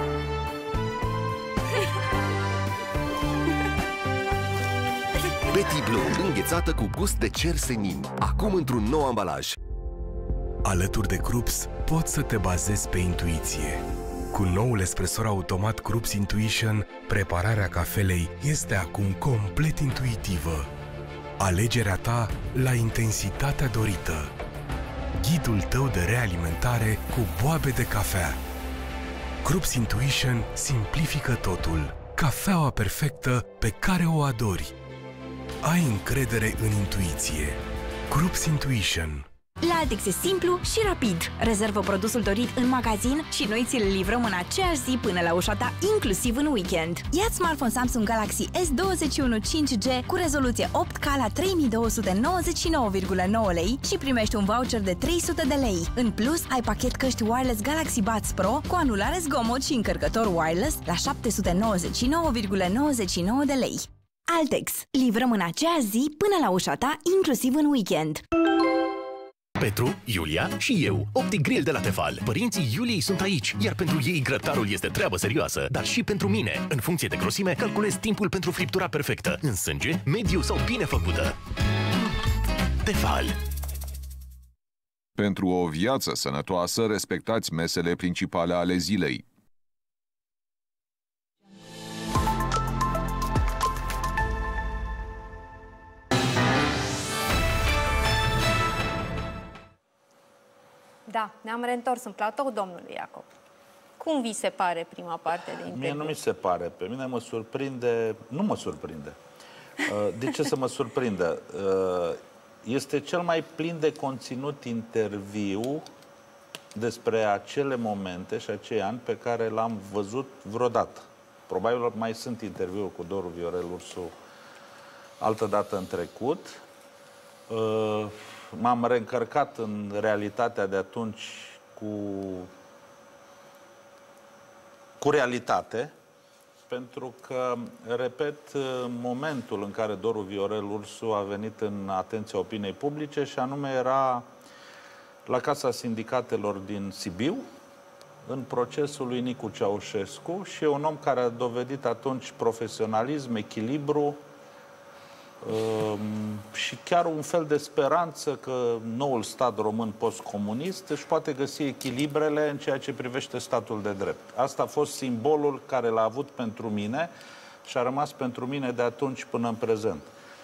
Betty Blue, înghețată cu gust de cer senin. Acum într-un nou ambalaj. Alături de Krups, poți să te bazezi pe intuiție. Cu noul espresor automat Krups Intuition, prepararea cafelei este acum complet intuitivă. Alegerea ta la intensitatea dorită. Ghidul tău de realimentare cu boabe de cafea. Krups Intuition simplifică totul. Cafeaua perfectă pe care o adori. Ai încredere în intuiție. Krups Intuition. La Altex e simplu și rapid. Rezervă produsul dorit în magazin și noi ți-l livrăm în aceeași zi până la ușa ta, inclusiv în weekend. Ia-ți smartphone Samsung Galaxy S douăzeci și unu cinci G cu rezoluție opt K la trei mii două sute nouăzeci și nouă virgulă nouă lei și primești un voucher de trei sute de lei. În plus, ai pachet căști wireless Galaxy Buds Pro cu anulare zgomot și încărcător wireless la șapte sute nouăzeci și nouă virgulă nouăzeci și nouă de lei. Altex. Livrăm în aceeași zi până la ușa ta, inclusiv în weekend. Petru, Iulia și eu, Optic Grill de la Tefal. Părinții Iuliei sunt aici, iar pentru ei grătarul este treabă serioasă, dar și pentru mine. În funcție de grosime, calculez timpul pentru friptura perfectă, în sânge, mediu sau bine făcută. Tefal. Pentru o viață sănătoasă, respectați mesele principale ale zilei. Da, ne-am reîntors în platou, domnului Iacob. Cum vi se pare prima parte de interviu? Mie nu mi se pare. Pe mine mă surprinde... Nu mă surprinde. De ce să mă surprindă? Este cel mai plin de conținut interviu despre acele momente și acei ani pe care l-am văzut vreodată. Probabil mai sunt interviuri cu Doru Viorel Ursu altă dată în trecut. M-am reîncărcat în realitatea de atunci cu, cu realitate, pentru că, repet, momentul în care Doru Viorel Ursu a venit în atenția opiniei publice și anume era la Casa Sindicatelor din Sibiu, în procesul lui Nicu Ceaușescu, și e un om care a dovedit atunci profesionalism, echilibru, și chiar un fel de speranță că noul stat român postcomunist își poate găsi echilibrele în ceea ce privește statul de drept. Asta a fost simbolul care l-a avut pentru mine și a rămas pentru mine de atunci până în prezent.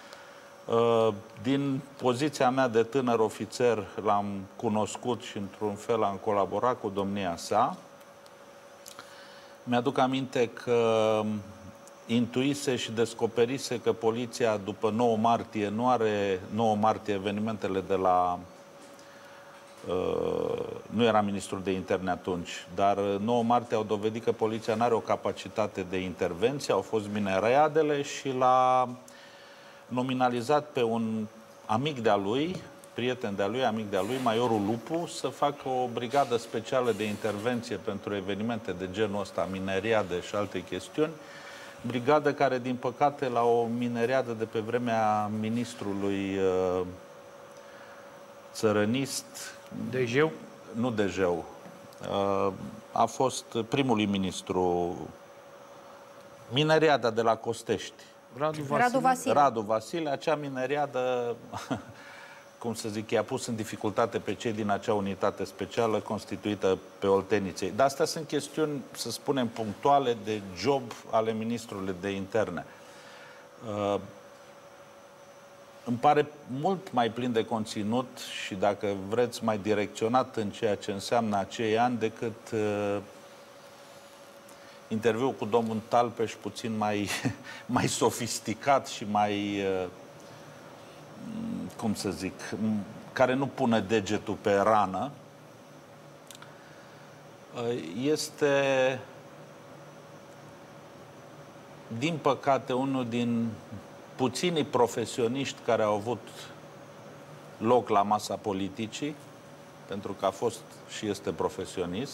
Din poziția mea de tânăr ofițer l-am cunoscut și într-un fel am colaborat cu domnia sa. Mi-aduc aminte că intuise și descoperise că poliția după nouă martie nu are nouă martie evenimentele de la uh, nu era ministrul de interne atunci, dar nouă martie au dovedit că poliția nu are o capacitate de intervenție, au fost mineriadele și l-a nominalizat pe un amic de-a lui, prieten de-a lui, amic de-a lui, majorul Lupu, să facă o brigadă specială de intervenție pentru evenimente de genul ăsta, mineriade și alte chestiuni. Brigadă care, din păcate, la o mineriadă de pe vremea ministrului uh, țărănist... Dejeu? Nu Dejeu. Uh, a fost primului ministru mineriada de la Costești. Radu Vasile. Radu Vasile. Radu Vasile, acea mineriadă, cum să zic, i-a pus în dificultate pe cei din acea unitate specială constituită pe Olteniței. Dar astea sunt chestiuni, să spunem, punctuale de job ale ministrului de interne. Uh, îmi pare mult mai plin de conținut și, dacă vreți, mai direcționat în ceea ce înseamnă acei ani decât uh, interviul cu domnul Talpeș, puțin mai, mai sofisticat și mai, uh, cum să zic, care nu pune degetul pe rană. Uh, este, din păcate, unul din puținii profesioniști care au avut loc la masa politicii, pentru că a fost și este profesionist.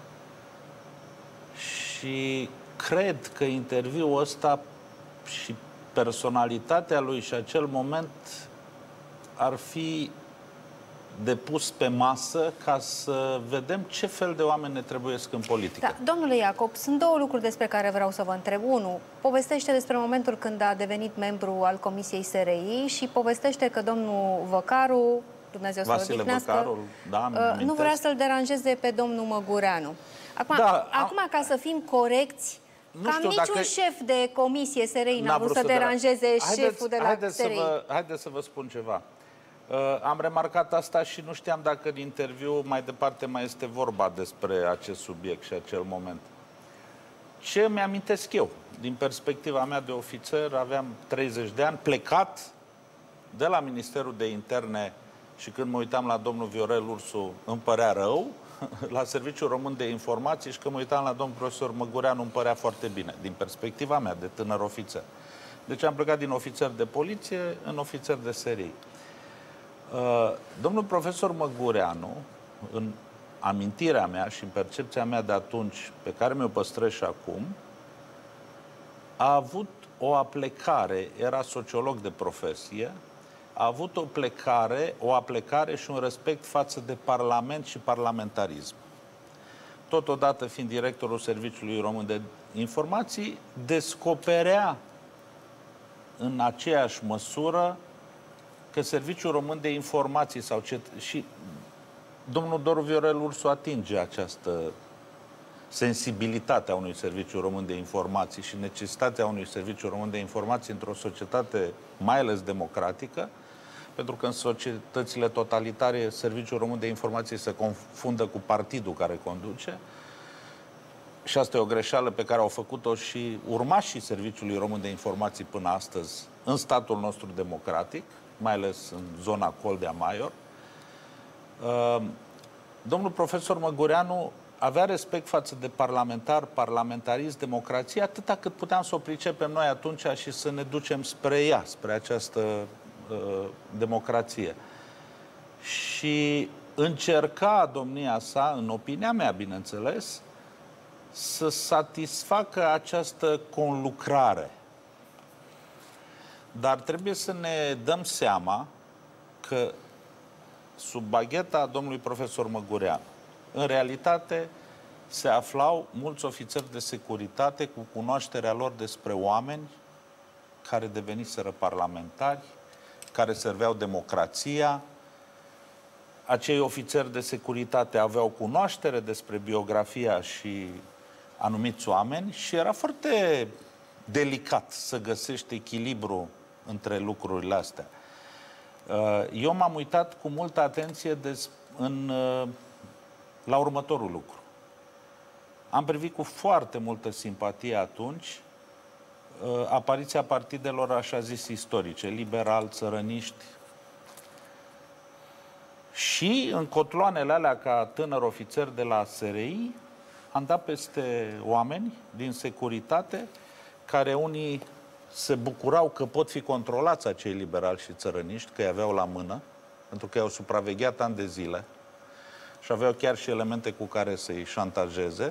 Și cred că interviul ăsta și personalitatea lui și acel moment ar fi depus pe masă ca să vedem ce fel de oameni ne trebuiesc în politică. Da, domnule Iacob, sunt două lucruri despre care vreau să vă întreb. Unu, povestește despre momentul când a devenit membru al Comisiei S R I și povestește că domnul Văcaru, Dumnezeu să-l odihnească, da, nu vrea să-l deranjeze pe domnul Măgureanu. Acum, da, acum ca să fim corecți, nu cam niciun dacă... șef de comisie S R I n-a vrut să deranjeze haideți, șeful de la haideți S R I. Să vă, haideți să vă spun ceva. Uh, am remarcat asta și nu știam dacă în interviu mai departe mai este vorba despre acest subiect și acel moment. Ce mi-amintesc eu, din perspectiva mea de ofițer, aveam treizeci de ani, plecat de la Ministerul de Interne și când mă uitam la domnul Viorel Ursu îmi părea rău, la Serviciul Român de Informații, și când mă uitam la domnul profesor Măgureanu îmi părea foarte bine, din perspectiva mea de tânăr ofițer. Deci am plecat din ofițer de poliție în ofițer de S R I. Uh, domnul profesor Măgureanu, în amintirea mea și în percepția mea de atunci, pe care mi-o păstrez și acum, a avut o aplecare, era sociolog de profesie, a avut o plecare, o aplecare și un respect față de Parlament și parlamentarism. Totodată, fiind directorul Serviciului Român de Informații, descoperea în aceeași măsură că Serviciul Român de Informații sau cet... și domnul Doru Viorel Ursu atinge această sensibilitate a unui Serviciu Român de Informații și necesitatea unui Serviciu Român de Informații într-o societate mai ales democratică, pentru că în societățile totalitare Serviciul Român de Informații se confundă cu partidul care conduce. Și asta e o greșeală pe care au făcut-o și urmașii Serviciului Român de Informații până astăzi în statul nostru democratic, mai ales în zona Coldea-Maior. Domnul profesor Măgureanu avea respect față de parlamentar, parlamentarism, democrație, atâta cât puteam să o pricepem noi atunci și să ne ducem spre ea, spre această uh, democrație. Și încerca domnia sa, în opinia mea, bineînțeles, să satisfacă această conlucrare. Dar trebuie să ne dăm seama că sub bagheta domnului profesor Măgureanu, în realitate, se aflau mulți ofițeri de securitate cu cunoașterea lor despre oameni care deveniseră parlamentari, care serveau democrația. Acei ofițeri de securitate aveau cunoaștere despre biografia și anumiți oameni și era foarte delicat să găsești echilibru între lucrurile astea. Eu m-am uitat cu multă atenție des, în, la următorul lucru. Am privit cu foarte multă simpatie atunci apariția partidelor, așa zis, istorice, liberal, țărăniști. Și în cotloanele alea, ca tânăr ofițer de la S R I, am dat peste oameni din securitate, care unii se bucurau că pot fi controlați acei liberali și țărăniști, că îi aveau la mână, pentru că i-au supravegheat ani de zile și aveau chiar și elemente cu care să-i șantajeze.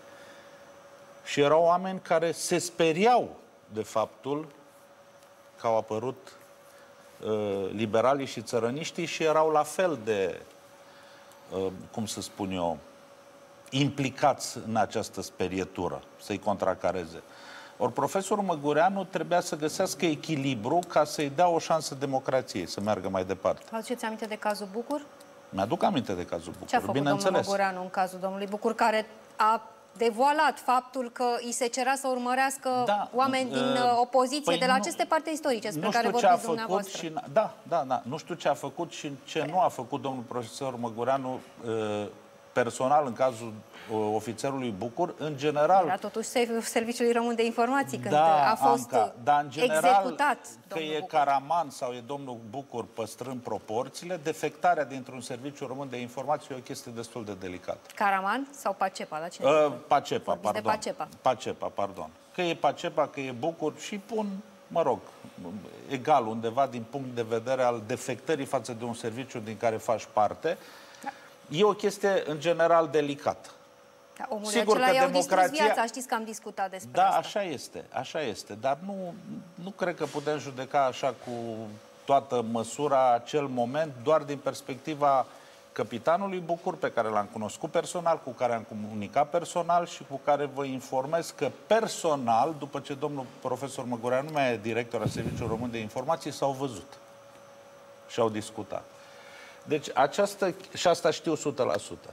Și erau oameni care se speriau de faptul că au apărut uh, liberalii și țărăniștii și erau la fel de, uh, cum să spun eu, implicați în această sperietură, să-i contracareze. Ori profesorul Măgureanu trebuia să găsească echilibru ca să-i dea o șansă democrației să meargă mai departe. Aduceți aminte de cazul Bucur? Mi-aduc aminte de cazul Bucur, Ce a făcut domnul Măgureanu în cazul domnului Bucur, care a devoalat faptul că îi se cerea să urmărească da, oameni din uh, opoziție păi de la nu, aceste parte istorice despre care vorbiți dumneavoastră? Și, da, da, da. Nu știu ce a făcut și ce nu a făcut domnul profesor Măgureanu uh, personal în cazul uh, ofițerului Bucur. În general... Era totuși Serviciului Român de Informații când da, a fost Anca, dar în general, executat că e Bucur. Caraman sau e domnul Bucur păstrând proporțiile, defectarea dintr-un Serviciu Român de Informații e o chestie destul de delicată. Caraman sau Pacepa? La cine uh, Pacepa, pardon. De Pacepa. Pacepa, pardon. Că e Pacepa, că e Bucur și pun, mă rog, egal undeva din punct de vedere al defectării față de un serviciu din care faci parte. Da. E o chestie, în general, delicată. Da, omul Sigur acela i-au democrația... distrus viața, știți că am discutat despre da, asta. Da, așa este, așa este. Dar nu, nu cred că putem judeca așa cu toată măsura acel moment, doar din perspectiva capitanului Bucur, pe care l-am cunoscut personal, cu care am comunicat personal și cu care vă informez că personal, după ce domnul profesor Măgureanu, mai e director al Serviciului Român de Informații, s-au văzut și au discutat. Deci această, și asta știu o sută la sută.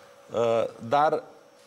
Dar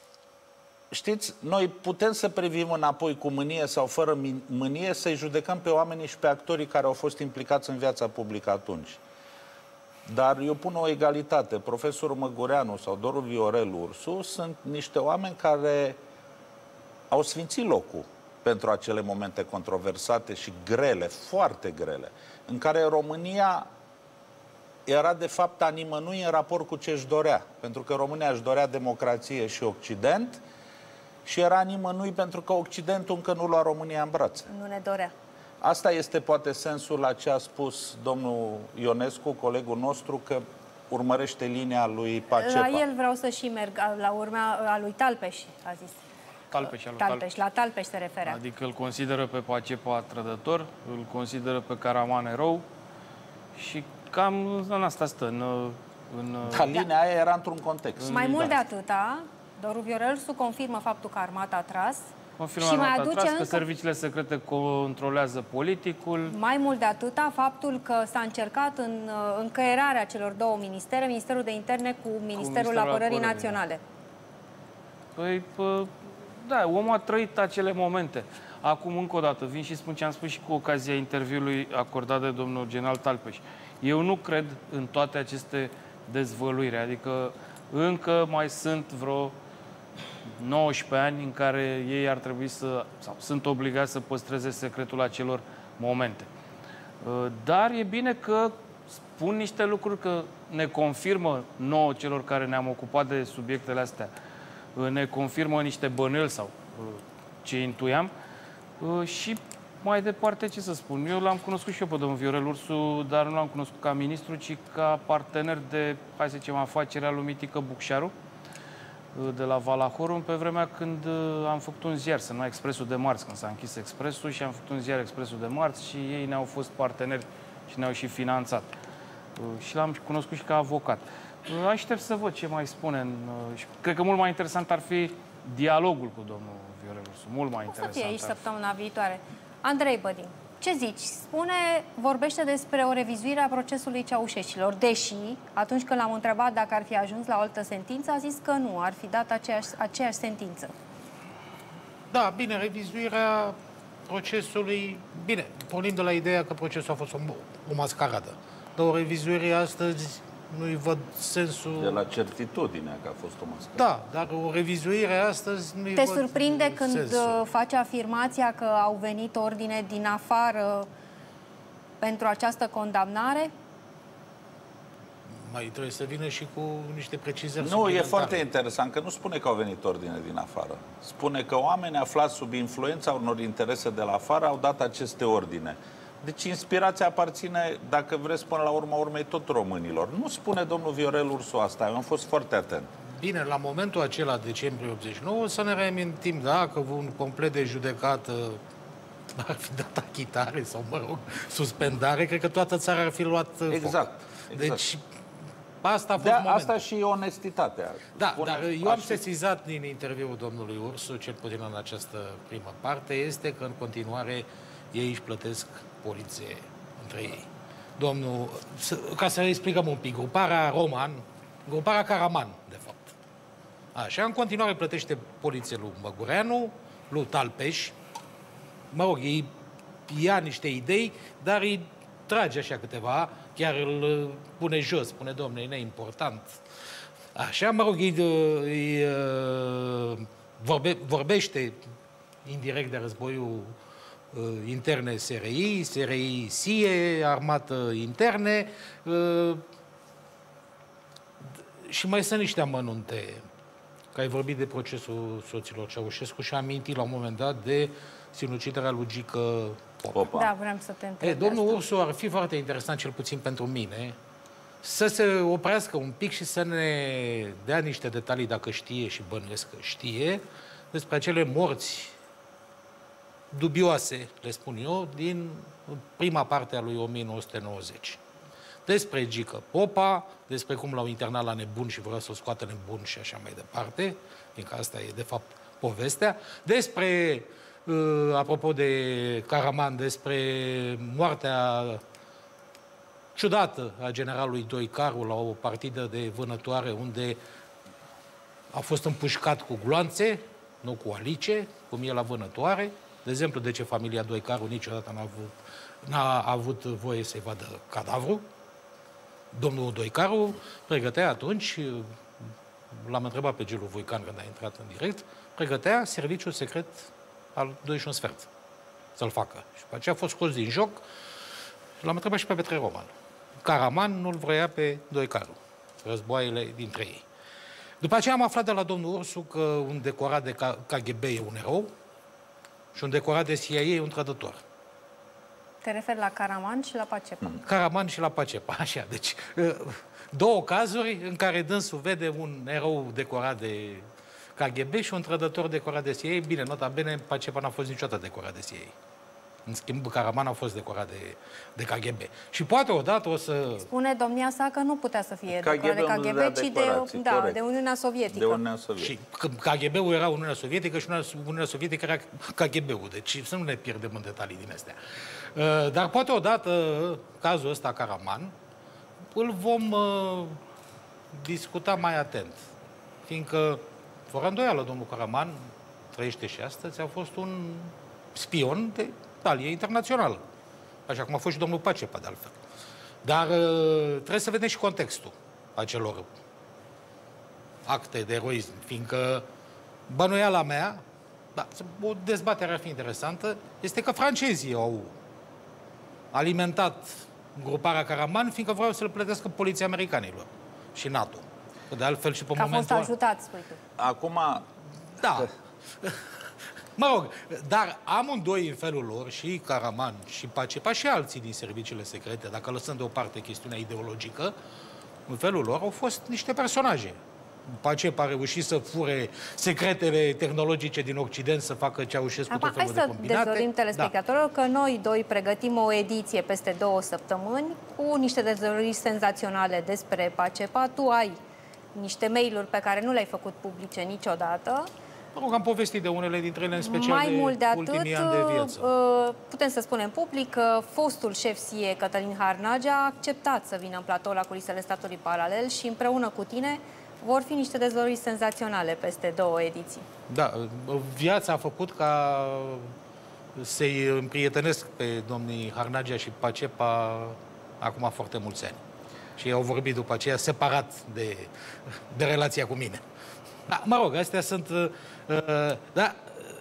știți, noi putem să privim înapoi cu mânie sau fără mânie, să-i judecăm pe oamenii și pe actorii care au fost implicați în viața publică atunci. Dar eu pun o egalitate. Profesorul Măgureanu sau Doru Viorel Ursu sunt niște oameni care au sfințit locul pentru acele momente controversate și grele, foarte grele, în care România era de fapt a nimănui în raport cu ce își dorea. Pentru că România își dorea democrație și Occident și era nimănui pentru că Occidentul încă nu lua România în brațe. Nu ne dorea. Asta este poate sensul la ce a spus domnul Ionescu, colegul nostru, că urmărește linia lui Pacepa. La el vreau să și merg, la urmea a lui Talpeș, a zis. Talpeș, Talpeș, Talpeș, la Talpeș se referea. Adică îl consideră pe Pacepa trădător, îl consideră pe Caraman erou și cam în asta stă. În, în, da, linia aia era într-un context. Mai mult de atâta, Doru Viorelsu confirmă faptul că armata a tras. Confirmă și mai aduce tras, încă... că serviciile secrete controlează politicul. Mai mult de atâta, faptul că s-a încercat în încăierarea celor două ministere, Ministerul de Interne cu Ministerul, cu Ministerul Apărării, Apărării Naționale. Păi, pă, da, omul a trăit acele momente. Acum, încă o dată, vin și spun ce am spus și cu ocazia interviului acordat de domnul general Talpeș. Eu nu cred în toate aceste dezvăluiri, adică încă mai sunt vreo nouăsprezece ani în care ei ar trebui să, sau sunt obligați să păstreze secretul acelor momente. Dar e bine că spun niște lucruri, că ne confirmă nouă celor care ne-am ocupat de subiectele astea, ne confirmă niște bănuieli sau ce intuiam și mai departe, ce să spun, eu l-am cunoscut și eu pe domnul Viorel Ursu, dar nu l-am cunoscut ca ministru, ci ca partener de, hai să zicem, afacerea lui Mitică Bucșaru, de la Valahorum, pe vremea când am făcut un ziar, se numea Expresul de Marți, când s-a închis Expresul, și am făcut un ziar Expresul de Marți și ei ne-au fost parteneri și ne-au și finanțat. Și l-am cunoscut și ca avocat. Aștept să văd ce mai spune. Și cred că mult mai interesant ar fi dialogul cu domnul Viorel Ursu. Mult mai interesant. O să fie aici săptămâna viitoare. Andrei Bădin, ce zici? Spune, vorbește despre o revizuire a procesului Ceaușescilor, deși atunci când l-am întrebat dacă ar fi ajuns la o altă sentință, a zis că nu, ar fi dat aceeași, aceeași sentință. Da, bine, revizuirea procesului, bine, pornim de la ideea că procesul a fost o, o mascaradă. Dar o revizuire astăzi nu-i văd sensul... De la certitudine că a fost o mascată. Da, dar o revizuire astăzi nu-i Te văd surprinde când sensul. face afirmația că au venit ordine din afară pentru această condamnare? Mai trebuie să vină și cu niște precizări. Nu, e foarte interesant că nu spune că au venit ordine din afară. Spune că oameni aflați sub influența unor interese de la afară au dat aceste ordine. Deci inspirația aparține, dacă vreți, până la urma urmei, tot românilor. Nu spune domnul Viorel Ursu asta, eu am fost foarte atent. Bine, la momentul acela, decembrie optzeci și nouă, să ne reamintim, dacă un complet de judecată ar fi dat achitare sau, mă rog, suspendare, cred că toată țara ar fi luat Exact. foc. exact. Deci, asta a fost de momentul. Asta și onestitatea. Da, Spune, dar eu am fi... sesizat din interviul domnului Ursu, cel puțin în această primă parte, este că în continuare ei își plătesc poliție între ei. Domnul, ca să explicăm un pic, gruparea Roman, gruparea Caraman, de fapt. Așa, în continuare plătește poliție lui Măgureanu, lui Talpeș. Mă rog, ei ia niște idei, dar îi trage așa câteva, chiar îl pune jos, spune, domne, e neimportant. Așa, mă rog, îi, îi vorbe, vorbește indirect de războiul uh, interne S R I, S R I S I E, armată interne, uh, și mai sunt niște amănunte. Că ai vorbit de procesul soților Ceaușescu și am amintit la un moment dat de sinuciderea lui Gică Popa. Da, vreau să te întreb. E, domnul Ursu ar fi foarte interesant, cel puțin pentru mine, să se oprească un pic și să ne dea niște detalii, dacă știe și bănuiesc că știe, despre acele morți dubioase, le spun eu, din prima parte a lui o mie nouă sute nouăzeci. Despre Gică Popa, despre cum l-au internat la nebun și vreau să-l scoată nebun și așa mai departe, fiindcă asta e, de fapt, povestea. Despre, uh, apropo de Caraman, despre moartea ciudată a generalului Doicaru la o partidă de vânătoare unde a fost împușcat cu gloanțe, nu cu alice, cum e la vânătoare. De exemplu, de ce familia Doicaru niciodată n-a avut, n-a avut voie să-i vadă cadavru. Domnul Doicaru pregătea atunci, l-am întrebat pe Gelu Voican când a intrat în direct, pregătea serviciul secret al doi și un sfert să-l facă. Și pe aceea a fost scos din joc. L-am întrebat și pe Petre Roman. Caraman nu-l vrea pe Doicaru. Războaiele dintre ei. După aceea am aflat de la domnul Ursu că un decorat de K G B e un erou și un decorat de C I A e un trădător. Te referi la Caraman și la Pacepa. Mm. Caraman și la Pacepa, așa. Deci, două cazuri în care dânsul vede un erou decorat de K G B și un trădător decorat de C I A. Bine, nota bene, Pacepa n-a fost niciodată decorat de C I A. În schimb, Caraman a fost decorat de, de K G B. Și poate odată o să... Spune domnia sa că nu putea să fie K G B decorat de K G B, ci de, da, de Uniunea Sovietică. De Uniunea Sovietică. Și K G B-ul era Uniunea Sovietică și Uniunea Sovietică era K G B-ul. Deci să nu ne pierdem în detalii din astea. Dar poate odată, cazul ăsta Caraman, îl vom uh, discuta mai atent. Fiindcă, fără îndoială, domnul Caraman trăiește și astăzi, a fost un spion de talie internațională. Așa cum a fost și domnul Pacepa, de altfel. Dar uh, trebuie să vedem și contextul acelor acte de eroism, fiindcă bănuiala mea, da, o dezbatere ar fi interesantă, este că francezii au alimentat gruparea Caraman, fiindcă vreau să le plătească poliția americanilor și NATO. De altfel și pe că momentul... a fost ajutat, spui tu. Acum... Da. Mă rog, dar amândoi în felul lor, și Caraman și Pacepa și alții din serviciile secrete, dacă lăsăm deoparte chestiunea ideologică, în felul lor au fost niște personaje. Pacepa a reușit să fure secretele tehnologice din Occident, să facă Ceaușescu tot felul de combinate. Hai să dezvăluim telespectatorilor da. că noi doi pregătim o ediție peste două săptămâni cu niște dezvăluiri senzaționale despre Pacepa. Tu ai niște mail-uri pe care nu le-ai făcut publice niciodată. Mă rog, am povestit de unele dintre ele, în special Mai de mult de atât, ultimii ani de viață. Putem să spunem public că fostul șef S I E, Cătălin Harnagea, a acceptat să vină în platou la culisele statului paralel și împreună cu tine vor fi niște dezvăluiri senzaționale peste două ediții. Da, viața a făcut ca să-i împrietenesc pe domnii Harnagea și Pacepa acum foarte mulți ani. Și ei au vorbit după aceea separat de, de relația cu mine. Da, mă rog, astea sunt... Uh, da,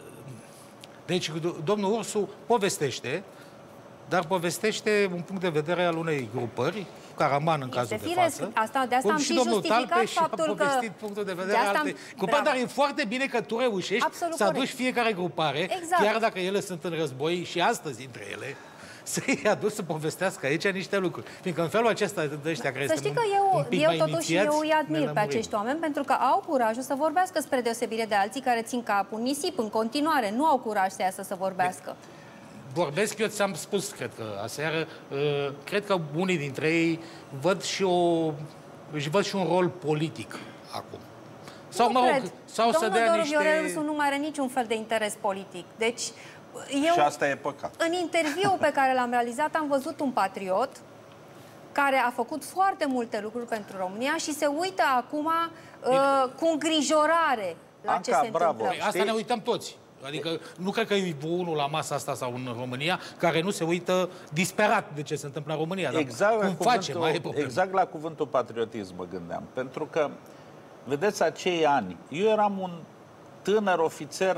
deci, domnul Ursu povestește, dar povestește un punct de vedere al unei grupări, Caraman în cazul de față. Asta, de asta am și justificat faptul că... punctul de vedere al altei grupări, dar e foarte bine că tu reușești Absolut să aduci fiecare grupare, exact. chiar dacă ele sunt în război și astăzi între ele, să-i aduci să povestească aici niște lucruri. Fiindcă în felul acesta de ăștia care să știi că eu, un pic eu totuși eu îi admir pe acești oameni pentru că au curajul să vorbească spre deosebire de alții care țin capul în nisip în continuare. Nu au curaj să iasă să vorbească. Vorbesc, eu ți-am spus, cred că aseară, cred că unii dintre ei văd și o, își văd și un rol politic acum. Sau, nu mă rog, cred. sau Domnul să dea Doru niște... Viorel nu mai are niciun fel de interes politic. Deci, eu, și asta e păcat. În interviul pe care l-am realizat am văzut un patriot care a făcut foarte multe lucruri pentru România și se uită acum uh, cu îngrijorare la Anca, ce se bravo. întâmplă. Păi, asta ne uităm toți. Adică nu cred că e unul la masa asta sau în România care nu se uită disperat de ce se întâmplă în România. Exact, cum la face, mai e exact la cuvântul patriotism mă gândeam. Pentru că, vedeți, acei ani, eu eram un tânăr ofițer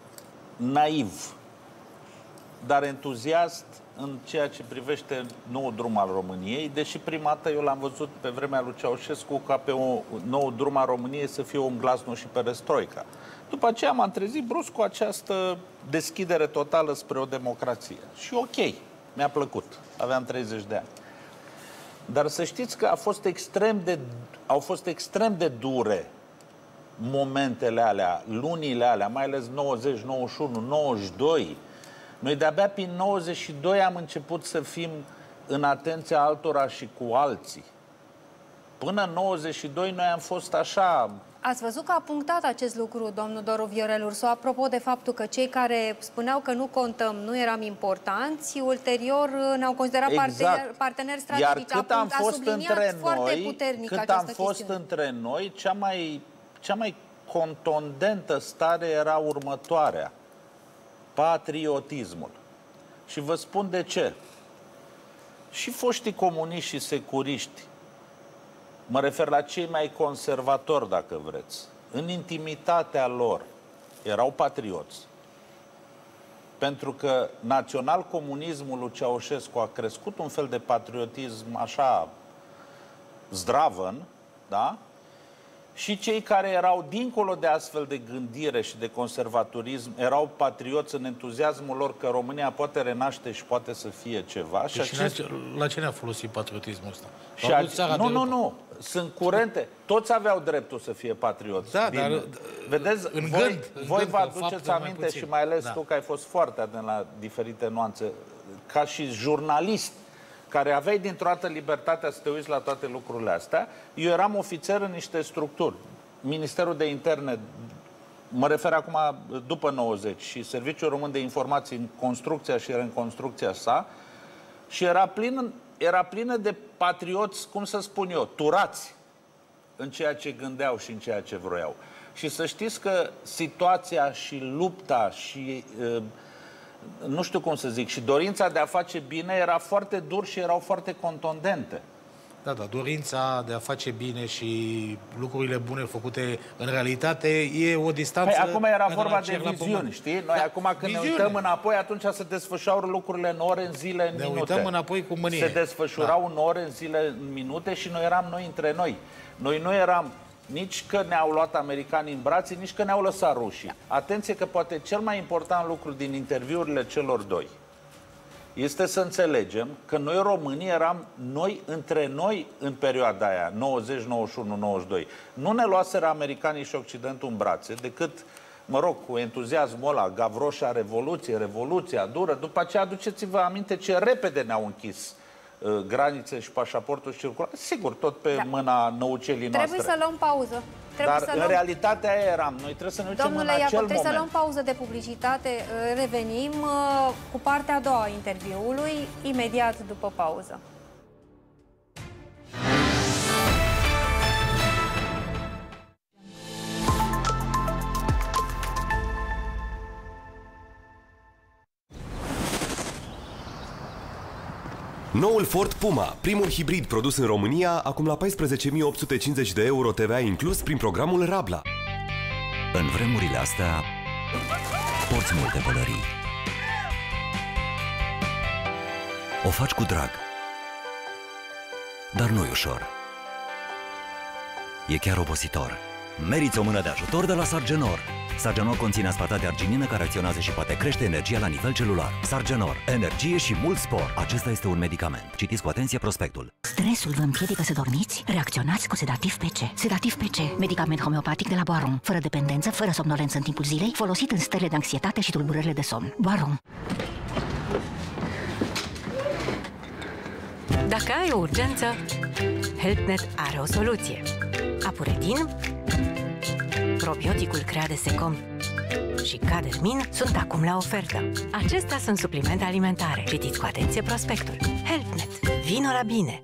naiv, dar entuziast în ceea ce privește nou drum al României, deși prima dată eu l-am văzut pe vremea lui Ceaușescu ca pe un nou drum al României să fie un glasnost și perestroica. După aceea m-am trezit brusc cu această deschidere totală spre o democrație. Și ok, mi-a plăcut. Aveam treizeci de ani. Dar să știți că a fost extrem de, au fost extrem de dure momentele alea, lunile alea, mai ales nouăzeci, nouăzeci și unu, nouăzeci și doi. Noi de-abia prin nouăzeci și doi am început să fim în atenția altora și cu alții. Până în nouăzeci și doi noi am fost așa... Ați văzut că a punctat acest lucru domnul Doru Viorel Ursu, apropo de faptul că cei care spuneau că nu contăm, nu eram importanți, ulterior ne-au considerat exact. parteneri strategici. Iar cât am a fost între noi, cât am fost chestiune. între noi, cea mai, cea mai contundentă stare era următoarea. Patriotismul. Și vă spun de ce. Și foștii comuniști și securiști, mă refer la cei mai conservatori, dacă vreți, în intimitatea lor erau patrioți. Pentru că național-comunismul lui Ceaușescu a crescut un fel de patriotism așa zdravăn, da? Și cei care erau dincolo de astfel de gândire și de conservatorism erau patrioți în entuziasmul lor că România poate renaște și poate să fie ceva. Deci și acest... la ce ne-a folosit patriotismul ăsta? Și a... Nu, nu, nu. Sunt curente. Toți aveau dreptul să fie patrioți. Da, dar vedeți, în voi, gând, în voi gând, vă aduceți aminte mai și mai ales da. tu, că ai fost foarte atent la diferite nuanțe, ca și jurnalist, care aveai dintr-o dată libertatea să te uiți la toate lucrurile astea. Eu eram ofițer în niște structuri. Ministerul de Interne, mă refer acum după nouăzeci, și Serviciul Român de Informații în construcția și reconstrucția sa, și era plin, era plină de patrioți, cum să spun eu, turați în ceea ce gândeau și în ceea ce vroiau. Și să știți că situația și lupta și... Uh, nu știu cum să zic, și dorința de a face bine era foarte dur și erau foarte contundente. Da, da, dorința de a face bine și lucrurile bune făcute în realitate e o distanță... Păi, acum era vorba de viziuni, știi? Noi da, acum când viziune. ne uităm înapoi, atunci se desfășoară lucrurile în ore, în zile, în ne minute. Ne uităm înapoi cu mânie. Se desfășurau da. în ore, în zile, în minute și noi eram noi între noi. Noi nu eram... Nici că ne-au luat americanii în brațe, nici că ne-au lăsat rușii. Atenție că poate cel mai important lucru din interviurile celor doi este să înțelegem că noi românii eram noi între noi în perioada aia, nouăzeci, nouăzeci și unu, nouăzeci și doi. Nu ne luaseră americanii și Occidentul în brațe, decât, mă rog, cu entuziasmul ăla, Gavroșa, Revoluție, Revoluția dură. După aceea aduceți-vă aminte ce repede ne-au închis granițe și pașaportul circular, sigur, tot pe da. mâna năucelii noastre. Trebuie să luăm pauză. Trebuie Dar să în luăm... realitatea aia eram. Noi trebuie să ne ducem Domnule în acel Iacob, moment. trebuie să luăm pauză de publicitate. Revenim cu partea a doua a interviului, imediat după pauză. Noul Ford Puma, primul hibrid produs în România, acum la paisprezece mii opt sute cincizeci de euro T V A inclus prin programul Rabla. În vremurile astea, porți multe pălării. O faci cu drag, dar nu-i ușor. E chiar obositor. Meriți o mână de ajutor de la Sargenor. Sargenor conține aspartat de arginină care acționează și poate crește energia la nivel celular. Sargenor. Energie și mult spor. Acesta este un medicament. Citiți cu atenție prospectul. Stresul vă împiedică să dormiți? Reacționați cu Sedativ P C. Sedativ P C, medicament homeopatic de la Boiron. Fără dependență, fără somnolență în timpul zilei, folosit în stările de anxietate și tulburările de somn. Boiron. Dacă ai o urgență, HelpNet are o soluție. Apuretin, probioticul Creadesecom și Cadermin sunt acum la ofertă. Acestea sunt suplimente alimentare. Citiți cu atenție prospectul. HelpNet. Vino la bine!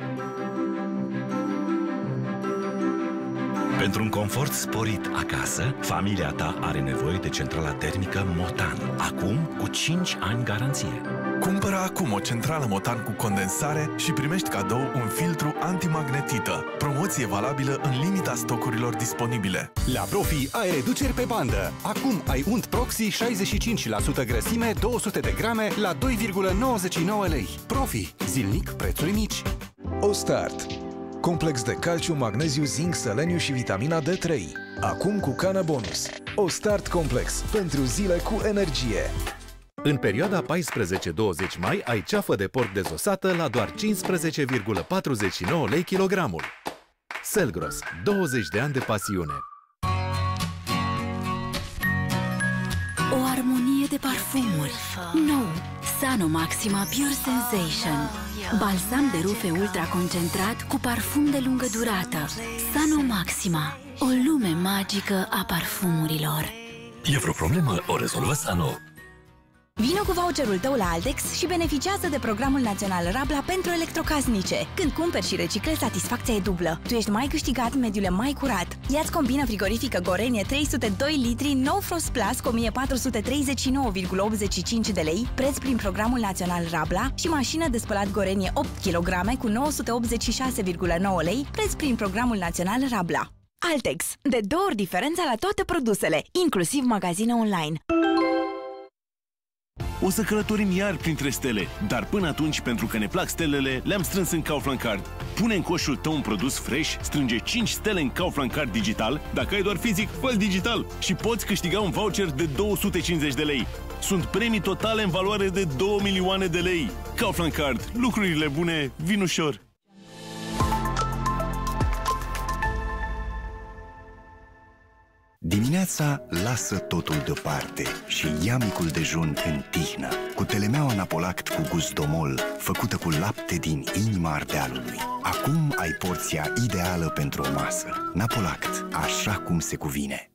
Pentru un confort sporit acasă, familia ta are nevoie de centrala termică Motan. Acum cu cinci ani garanție. Cumpără acum o centrală Motan cu condensare și primești cadou un filtru antimagnetită. Promoție valabilă în limita stocurilor disponibile. La Profi ai reduceri pe bandă. Acum ai unt Proxy șaizeci și cinci la sută grăsime, două sute de grame la doi virgulă nouăzeci și nouă lei. Profi. Zilnic prețuri mici. Ostart. Complex de calciu, magneziu, zinc, seleniu și vitamina D trei. Acum cu Cana Bonus. Ostart complex pentru zile cu energie. În perioada paisprezece douăzeci mai ai ceafă de porc dezosată la doar cincisprezece virgulă patruzeci și nouă lei kilogramul. Selgros, douăzeci de ani de pasiune. O armonie de parfumuri. Nou, Sano Maxima Pure Sensation. Balsam de rufe ultra concentrat cu parfum de lungă durată. Sano Maxima. O lume magică a parfumurilor. E vreo problemă? O rezolvă Sano. Vino cu voucherul tău la Altex și beneficiază de programul național Rabla pentru electrocasnice. Când cumperi și reciclezi, satisfacția e dublă. Tu ești mai câștigat, mediul e mai curat. Ia-ți combina frigorifică Gorenie trei sute doi litri No Frost Plus cu o mie patru sute treizeci și nouă virgulă optzeci și cinci de lei, preț prin programul național Rabla, și mașină de spălat Gorenie opt kilograme cu nouă sute optzeci și șase virgulă nouă lei, preț prin programul național Rabla. Altex. De două ori diferența la toate produsele, inclusiv magazine online. O să călătorim iar printre stele, dar până atunci, pentru că ne plac stelele, le-am strâns în Kaufland Card. Pune în coșul tău un produs fresh, strânge cinci stele în Kaufland Card digital, dacă ai doar fizic, fă digital și poți câștiga un voucher de două sute cincizeci de lei. Sunt premii totale în valoare de două milioane de lei. Kaufland Card. Lucrurile bune vin ușor. Dimineața lasă totul deoparte și ia micul dejun în tihnă, cu telemeaua Napolact cu gust domol, făcută cu lapte din inima Ardealului. Acum ai porția ideală pentru o masă. Napolact, așa cum se cuvine.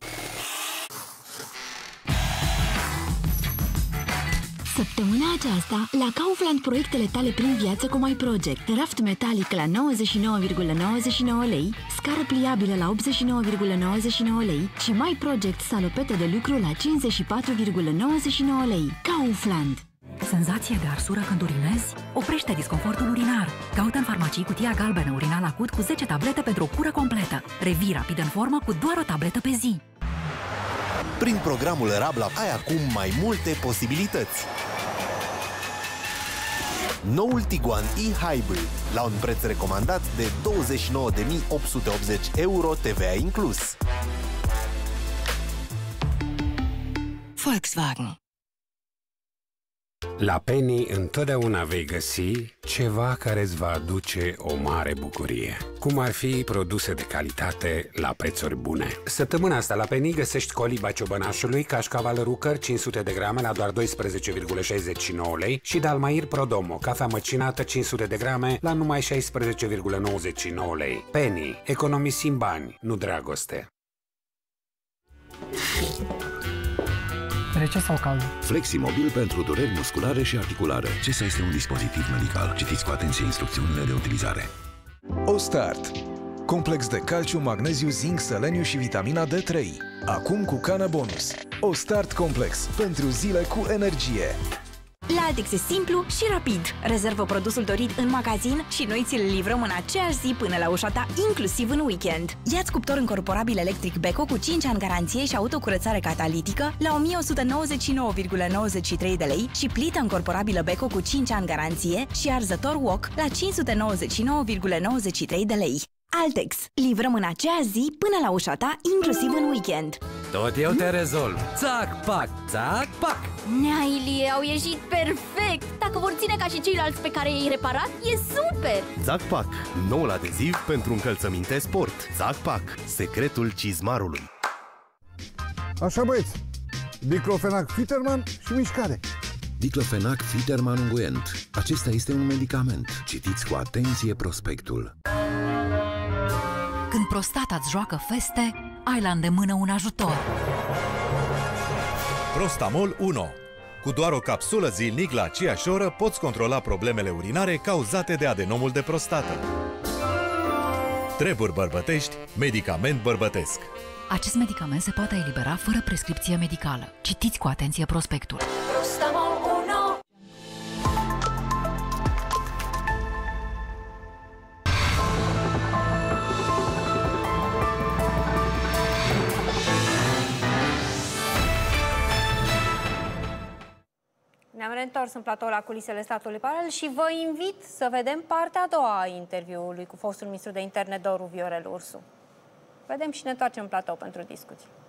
Săptămâna aceasta, la Kaufland, proiectele tale prin viață cu My Project. Raft metalic la nouăzeci și nouă virgulă nouăzeci și nouă lei, scară pliabilă la optzeci și nouă virgulă nouăzeci și nouă lei și My Project salopete de lucru la cincizeci și patru virgulă nouăzeci și nouă lei. Kaufland. Senzație de arsură când urinezi? Oprește disconfortul urinar. Caută în farmacii cutia galbenă urinal acut cu zece tablete pentru o cură completă. Revii rapid în formă cu doar o tabletă pe zi. Prin programul Rabla ai acum mai multe posibilități. Noul Tiguan e-Hybrid, la un preț recomandat de douăzeci și nouă de mii opt sute optzeci euro T V A inclus. Volkswagen. La Penny întotdeauna vei găsi ceva care îți va aduce o mare bucurie, cum ar fi produse de calitate la prețuri bune. Săptămâna asta la Penny găsești coliba ciobănașului, cașcaval Rucker cinci sute de grame la doar doisprezece virgulă șaizeci și nouă lei și Dalmair Prodomo, cafea măcinată cinci sute de grame la numai șaisprezece virgulă nouăzeci și nouă lei. Penny, economisim bani, nu dragoste. Rece sau cald? Fleximobil pentru dureri musculare și articulare. C E S A este un dispozitiv medical. Citiți cu atenție instrucțiunile de utilizare. Ostart. Complex de calciu, magneziu, zinc, seleniu și vitamina D trei. Acum cu Cana Bonus. Ostart complex pentru zile cu energie. La Altex e simplu și rapid. Rezervă produsul dorit în magazin și noi ți-l livrăm în aceeași zi până la ușa ta, inclusiv în weekend. Ia-ți cuptor încorporabil electric Beko cu cinci ani garanție și autocurățare catalitică la o mie o sută nouăzeci și nouă virgulă nouăzeci și trei de lei și plită încorporabilă Beko cu cinci ani garanție și arzător wok la cinci sute nouăzeci și nouă virgulă nouăzeci și trei de lei. Altex. Livrăm în aceeași zi până la ușa ta, inclusiv în weekend. Tot eu te rezolv. Țac, pac, țac, pac. Nea, Ilie, au ieșit perfect! Dacă vor ține ca și ceilalți pe care i-ai reparat, e super! Zac-Pac, noul adeziv pentru încălțăminte sport. Zac-Pac, secretul cizmarului. Așa, băieți, diclofenac Fiterman și mișcare. Diclofenac Fiterman unguent. Acesta este un medicament. Citiți cu atenție prospectul. Când prostata îți joacă feste, ai la îndemână un ajutor. Prostamol unu. Cu doar o capsulă zilnic la aceeași oră poți controla problemele urinare cauzate de adenomul de prostată. Treburi bărbătești, medicament bărbătesc. Acest medicament se poate elibera fără prescripție medicală. Citiți cu atenție prospectul. Prostamol unu. Ne-am reîntors în platou la culisele statului paralel și vă invit să vedem partea a doua a interviului cu fostul ministru de interne Doru Viorel Ursu. Vedem și ne întoarcem în platou pentru discuții.